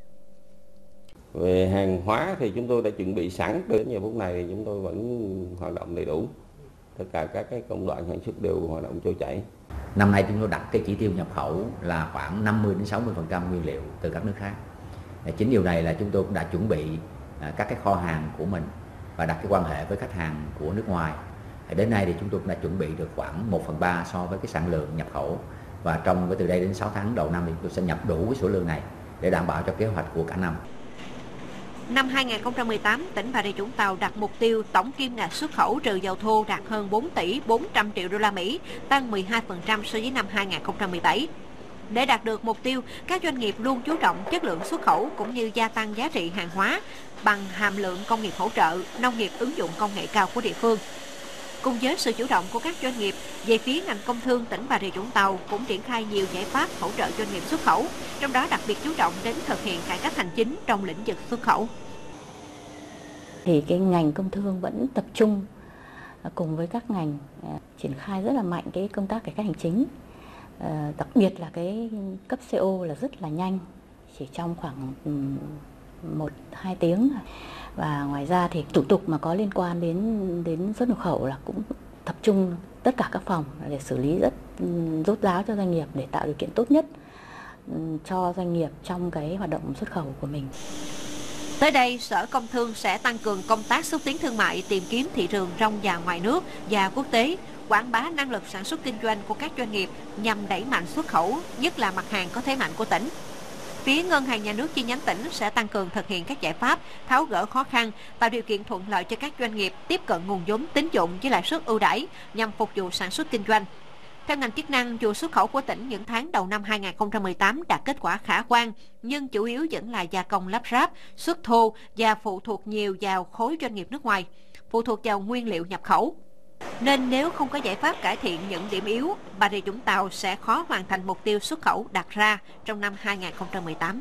Về hàng hóa thì chúng tôi đã chuẩn bị sẵn, đến giờ phút này thì chúng tôi vẫn hoạt động đầy đủ. Tất cả các cái công đoạn sản xuất đều hoạt động trôi chảy. Năm nay chúng tôi đặt cái chỉ tiêu nhập khẩu là khoảng năm mươi đến sáu mươi phần trăm nguyên liệu từ các nước khác. Chính điều này là chúng tôi cũng đã chuẩn bị các cái kho hàng của mình và đặt cái quan hệ với khách hàng của nước ngoài. Đến nay thì chúng tôi cũng đã chuẩn bị được khoảng một phần ba so với cái sản lượng nhập khẩu, và trong cái từ đây đến sáu tháng đầu năm thì chúng tôi sẽ nhập đủ cái số lượng này để đảm bảo cho kế hoạch của cả năm. Năm hai nghìn không trăm mười tám, tỉnh Bà Rịa Vũng Tàu đặt mục tiêu tổng kim ngạch xuất khẩu trừ dầu thô đạt hơn bốn tỷ bốn trăm triệu đô la Mỹ, tăng mười hai phần trăm so với năm hai nghìn không trăm mười bảy. Để đạt được mục tiêu, các doanh nghiệp luôn chú trọng chất lượng xuất khẩu cũng như gia tăng giá trị hàng hóa bằng hàm lượng công nghiệp hỗ trợ, nông nghiệp ứng dụng công nghệ cao của địa phương. Cùng với sự chủ động của các doanh nghiệp, về phía ngành công thương, tỉnh Bà Rịa Vũng Tàu cũng triển khai nhiều giải pháp hỗ trợ doanh nghiệp xuất khẩu, trong đó đặc biệt chú trọng đến thực hiện cải cách hành chính trong lĩnh vực xuất khẩu. Thì cái ngành công thương vẫn tập trung cùng với các ngành triển khai rất là mạnh cái công tác cải cách hành chính. À, đặc biệt là cái cấp xê ô là rất là nhanh, chỉ trong khoảng một hai tiếng. Và ngoài ra thì thủ tục mà có liên quan đến đến xuất nhập khẩu là cũng tập trung tất cả các phòng để xử lý rất rốt ráo cho doanh nghiệp để tạo điều kiện tốt nhất cho doanh nghiệp trong cái hoạt động xuất khẩu của mình. Tới đây, Sở Công Thương sẽ tăng cường công tác xúc tiến thương mại, tìm kiếm thị trường trong và ngoài nước và quốc tế, quảng bá năng lực sản xuất kinh doanh của các doanh nghiệp nhằm đẩy mạnh xuất khẩu, nhất là mặt hàng có thế mạnh của tỉnh. Phía Ngân hàng Nhà nước chi nhánh tỉnh sẽ tăng cường thực hiện các giải pháp tháo gỡ khó khăn, tạo điều kiện thuận lợi cho các doanh nghiệp tiếp cận nguồn vốn tín dụng với lãi suất ưu đãi nhằm phục vụ sản xuất kinh doanh. Theo ngành chức năng, dù xuất khẩu của tỉnh những tháng đầu năm hai nghìn không trăm mười tám đạt kết quả khả quan, nhưng chủ yếu vẫn là gia công lắp ráp, xuất thô và phụ thuộc nhiều vào khối doanh nghiệp nước ngoài, phụ thuộc vào nguyên liệu nhập khẩu. Nên nếu không có giải pháp cải thiện những điểm yếu, Bà Rịa Vũng Tàu sẽ khó hoàn thành mục tiêu xuất khẩu đặt ra trong năm hai nghìn không trăm mười tám.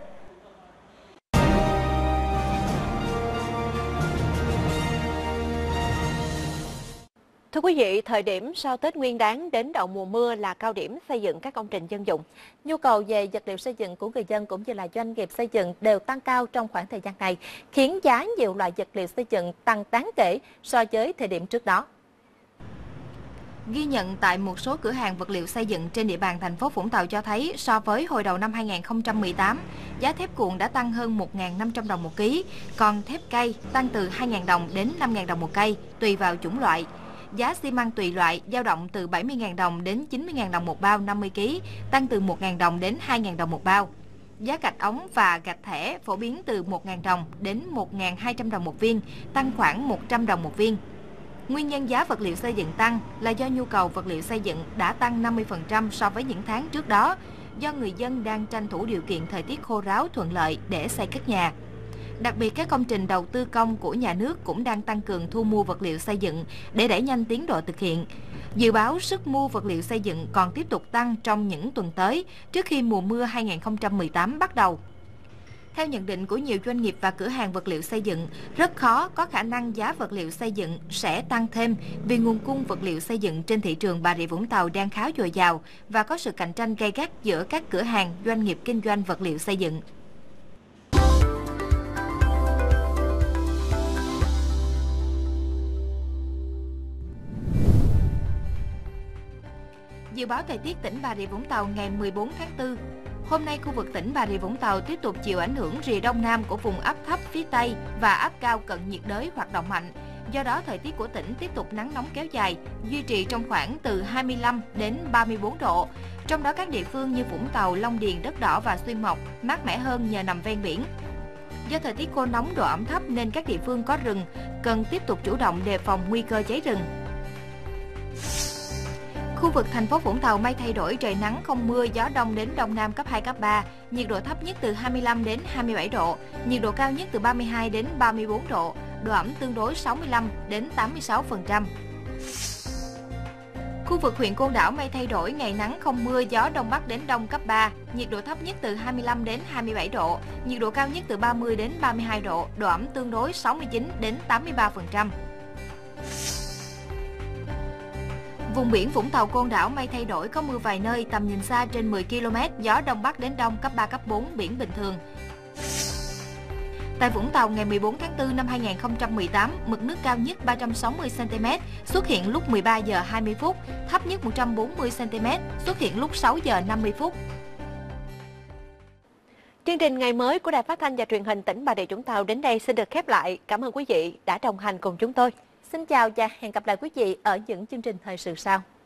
Thưa quý vị, thời điểm sau Tết Nguyên Đán đến đầu mùa mưa là cao điểm xây dựng các công trình dân dụng. Nhu cầu về vật liệu xây dựng của người dân cũng như là doanh nghiệp xây dựng đều tăng cao trong khoảng thời gian này, khiến giá nhiều loại vật liệu xây dựng tăng đáng kể so với thời điểm trước đó. Ghi nhận tại một số cửa hàng vật liệu xây dựng trên địa bàn thành phố Vũng Tàu cho thấy so với hồi đầu năm hai nghìn không trăm mười tám, giá thép cuộn đã tăng hơn một nghìn năm trăm đồng một ký, còn thép cây tăng từ hai nghìn đồng đến năm nghìn đồng một cây, tùy vào chủng loại. Giá xi măng tùy loại dao động từ bảy mươi nghìn đồng đến chín mươi nghìn đồng một bao năm mươi ký, tăng từ một nghìn đồng đến hai nghìn đồng một bao. Giá gạch ống và gạch thẻ phổ biến từ một nghìn đồng đến một nghìn hai trăm đồng một viên, tăng khoảng một trăm đồng một viên. Nguyên nhân giá vật liệu xây dựng tăng là do nhu cầu vật liệu xây dựng đã tăng năm mươi phần trăm so với những tháng trước đó, do người dân đang tranh thủ điều kiện thời tiết khô ráo thuận lợi để xây cất nhà. Đặc biệt, các công trình đầu tư công của nhà nước cũng đang tăng cường thu mua vật liệu xây dựng để đẩy nhanh tiến độ thực hiện. Dự báo sức mua vật liệu xây dựng còn tiếp tục tăng trong những tuần tới, trước khi mùa mưa hai nghìn không trăm mười tám bắt đầu. Theo nhận định của nhiều doanh nghiệp và cửa hàng vật liệu xây dựng, rất khó có khả năng giá vật liệu xây dựng sẽ tăng thêm vì nguồn cung vật liệu xây dựng trên thị trường Bà Rịa Vũng Tàu đang khá dồi dào và có sự cạnh tranh gay gắt giữa các cửa hàng doanh nghiệp kinh doanh vật liệu xây dựng. Dự báo thời tiết tỉnh Bà Rịa Vũng Tàu ngày mười bốn tháng tư. Hôm nay, khu vực tỉnh Bà Rịa Vũng Tàu tiếp tục chịu ảnh hưởng rìa đông nam của vùng áp thấp phía Tây và áp cao cận nhiệt đới hoạt động mạnh. Do đó, thời tiết của tỉnh tiếp tục nắng nóng kéo dài, duy trì trong khoảng từ hai mươi lăm đến ba mươi bốn độ. Trong đó, các địa phương như Vũng Tàu, Long Điền, Đất Đỏ và Xuyên Mộc mát mẻ hơn nhờ nằm ven biển. Do thời tiết khô nóng, độ ẩm thấp nên các địa phương có rừng cần tiếp tục chủ động đề phòng nguy cơ cháy rừng. Khu vực thành phố Vũng Tàu mây thay đổi, trời nắng không mưa, gió đông đến đông nam cấp hai, cấp ba, nhiệt độ thấp nhất từ hai mươi lăm đến hai mươi bảy độ, nhiệt độ cao nhất từ ba mươi hai đến ba mươi bốn độ, độ ẩm tương đối sáu mươi lăm đến tám mươi sáu phần trăm. Khu vực huyện Côn Đảo mây thay đổi, ngày nắng không mưa, gió đông bắc đến đông cấp ba, nhiệt độ thấp nhất từ hai mươi lăm đến hai mươi bảy độ, nhiệt độ cao nhất từ ba mươi đến ba mươi hai độ, độ ẩm tương đối sáu mươi chín đến tám mươi ba phần trăm. Vùng biển Vũng Tàu, Côn Đảo mây thay đổi, có mưa vài nơi, tầm nhìn xa trên mười ki lô mét, gió đông bắc đến đông cấp ba, cấp bốn, biển bình thường. Tại Vũng Tàu ngày mười bốn tháng tư năm hai nghìn không trăm mười tám, mực nước cao nhất ba trăm sáu mươi xăng ti mét xuất hiện lúc mười ba giờ hai mươi phút, thấp nhất một trăm bốn mươi xăng ti mét xuất hiện lúc sáu giờ năm mươi phút. Chương trình Ngày mới của Đài Phát thanh và Truyền hình tỉnh Bà Rịa Vũng Tàu đến đây xin được khép lại. Cảm ơn quý vị đã đồng hành cùng chúng tôi. Xin chào và hẹn gặp lại quý vị ở những chương trình thời sự sau.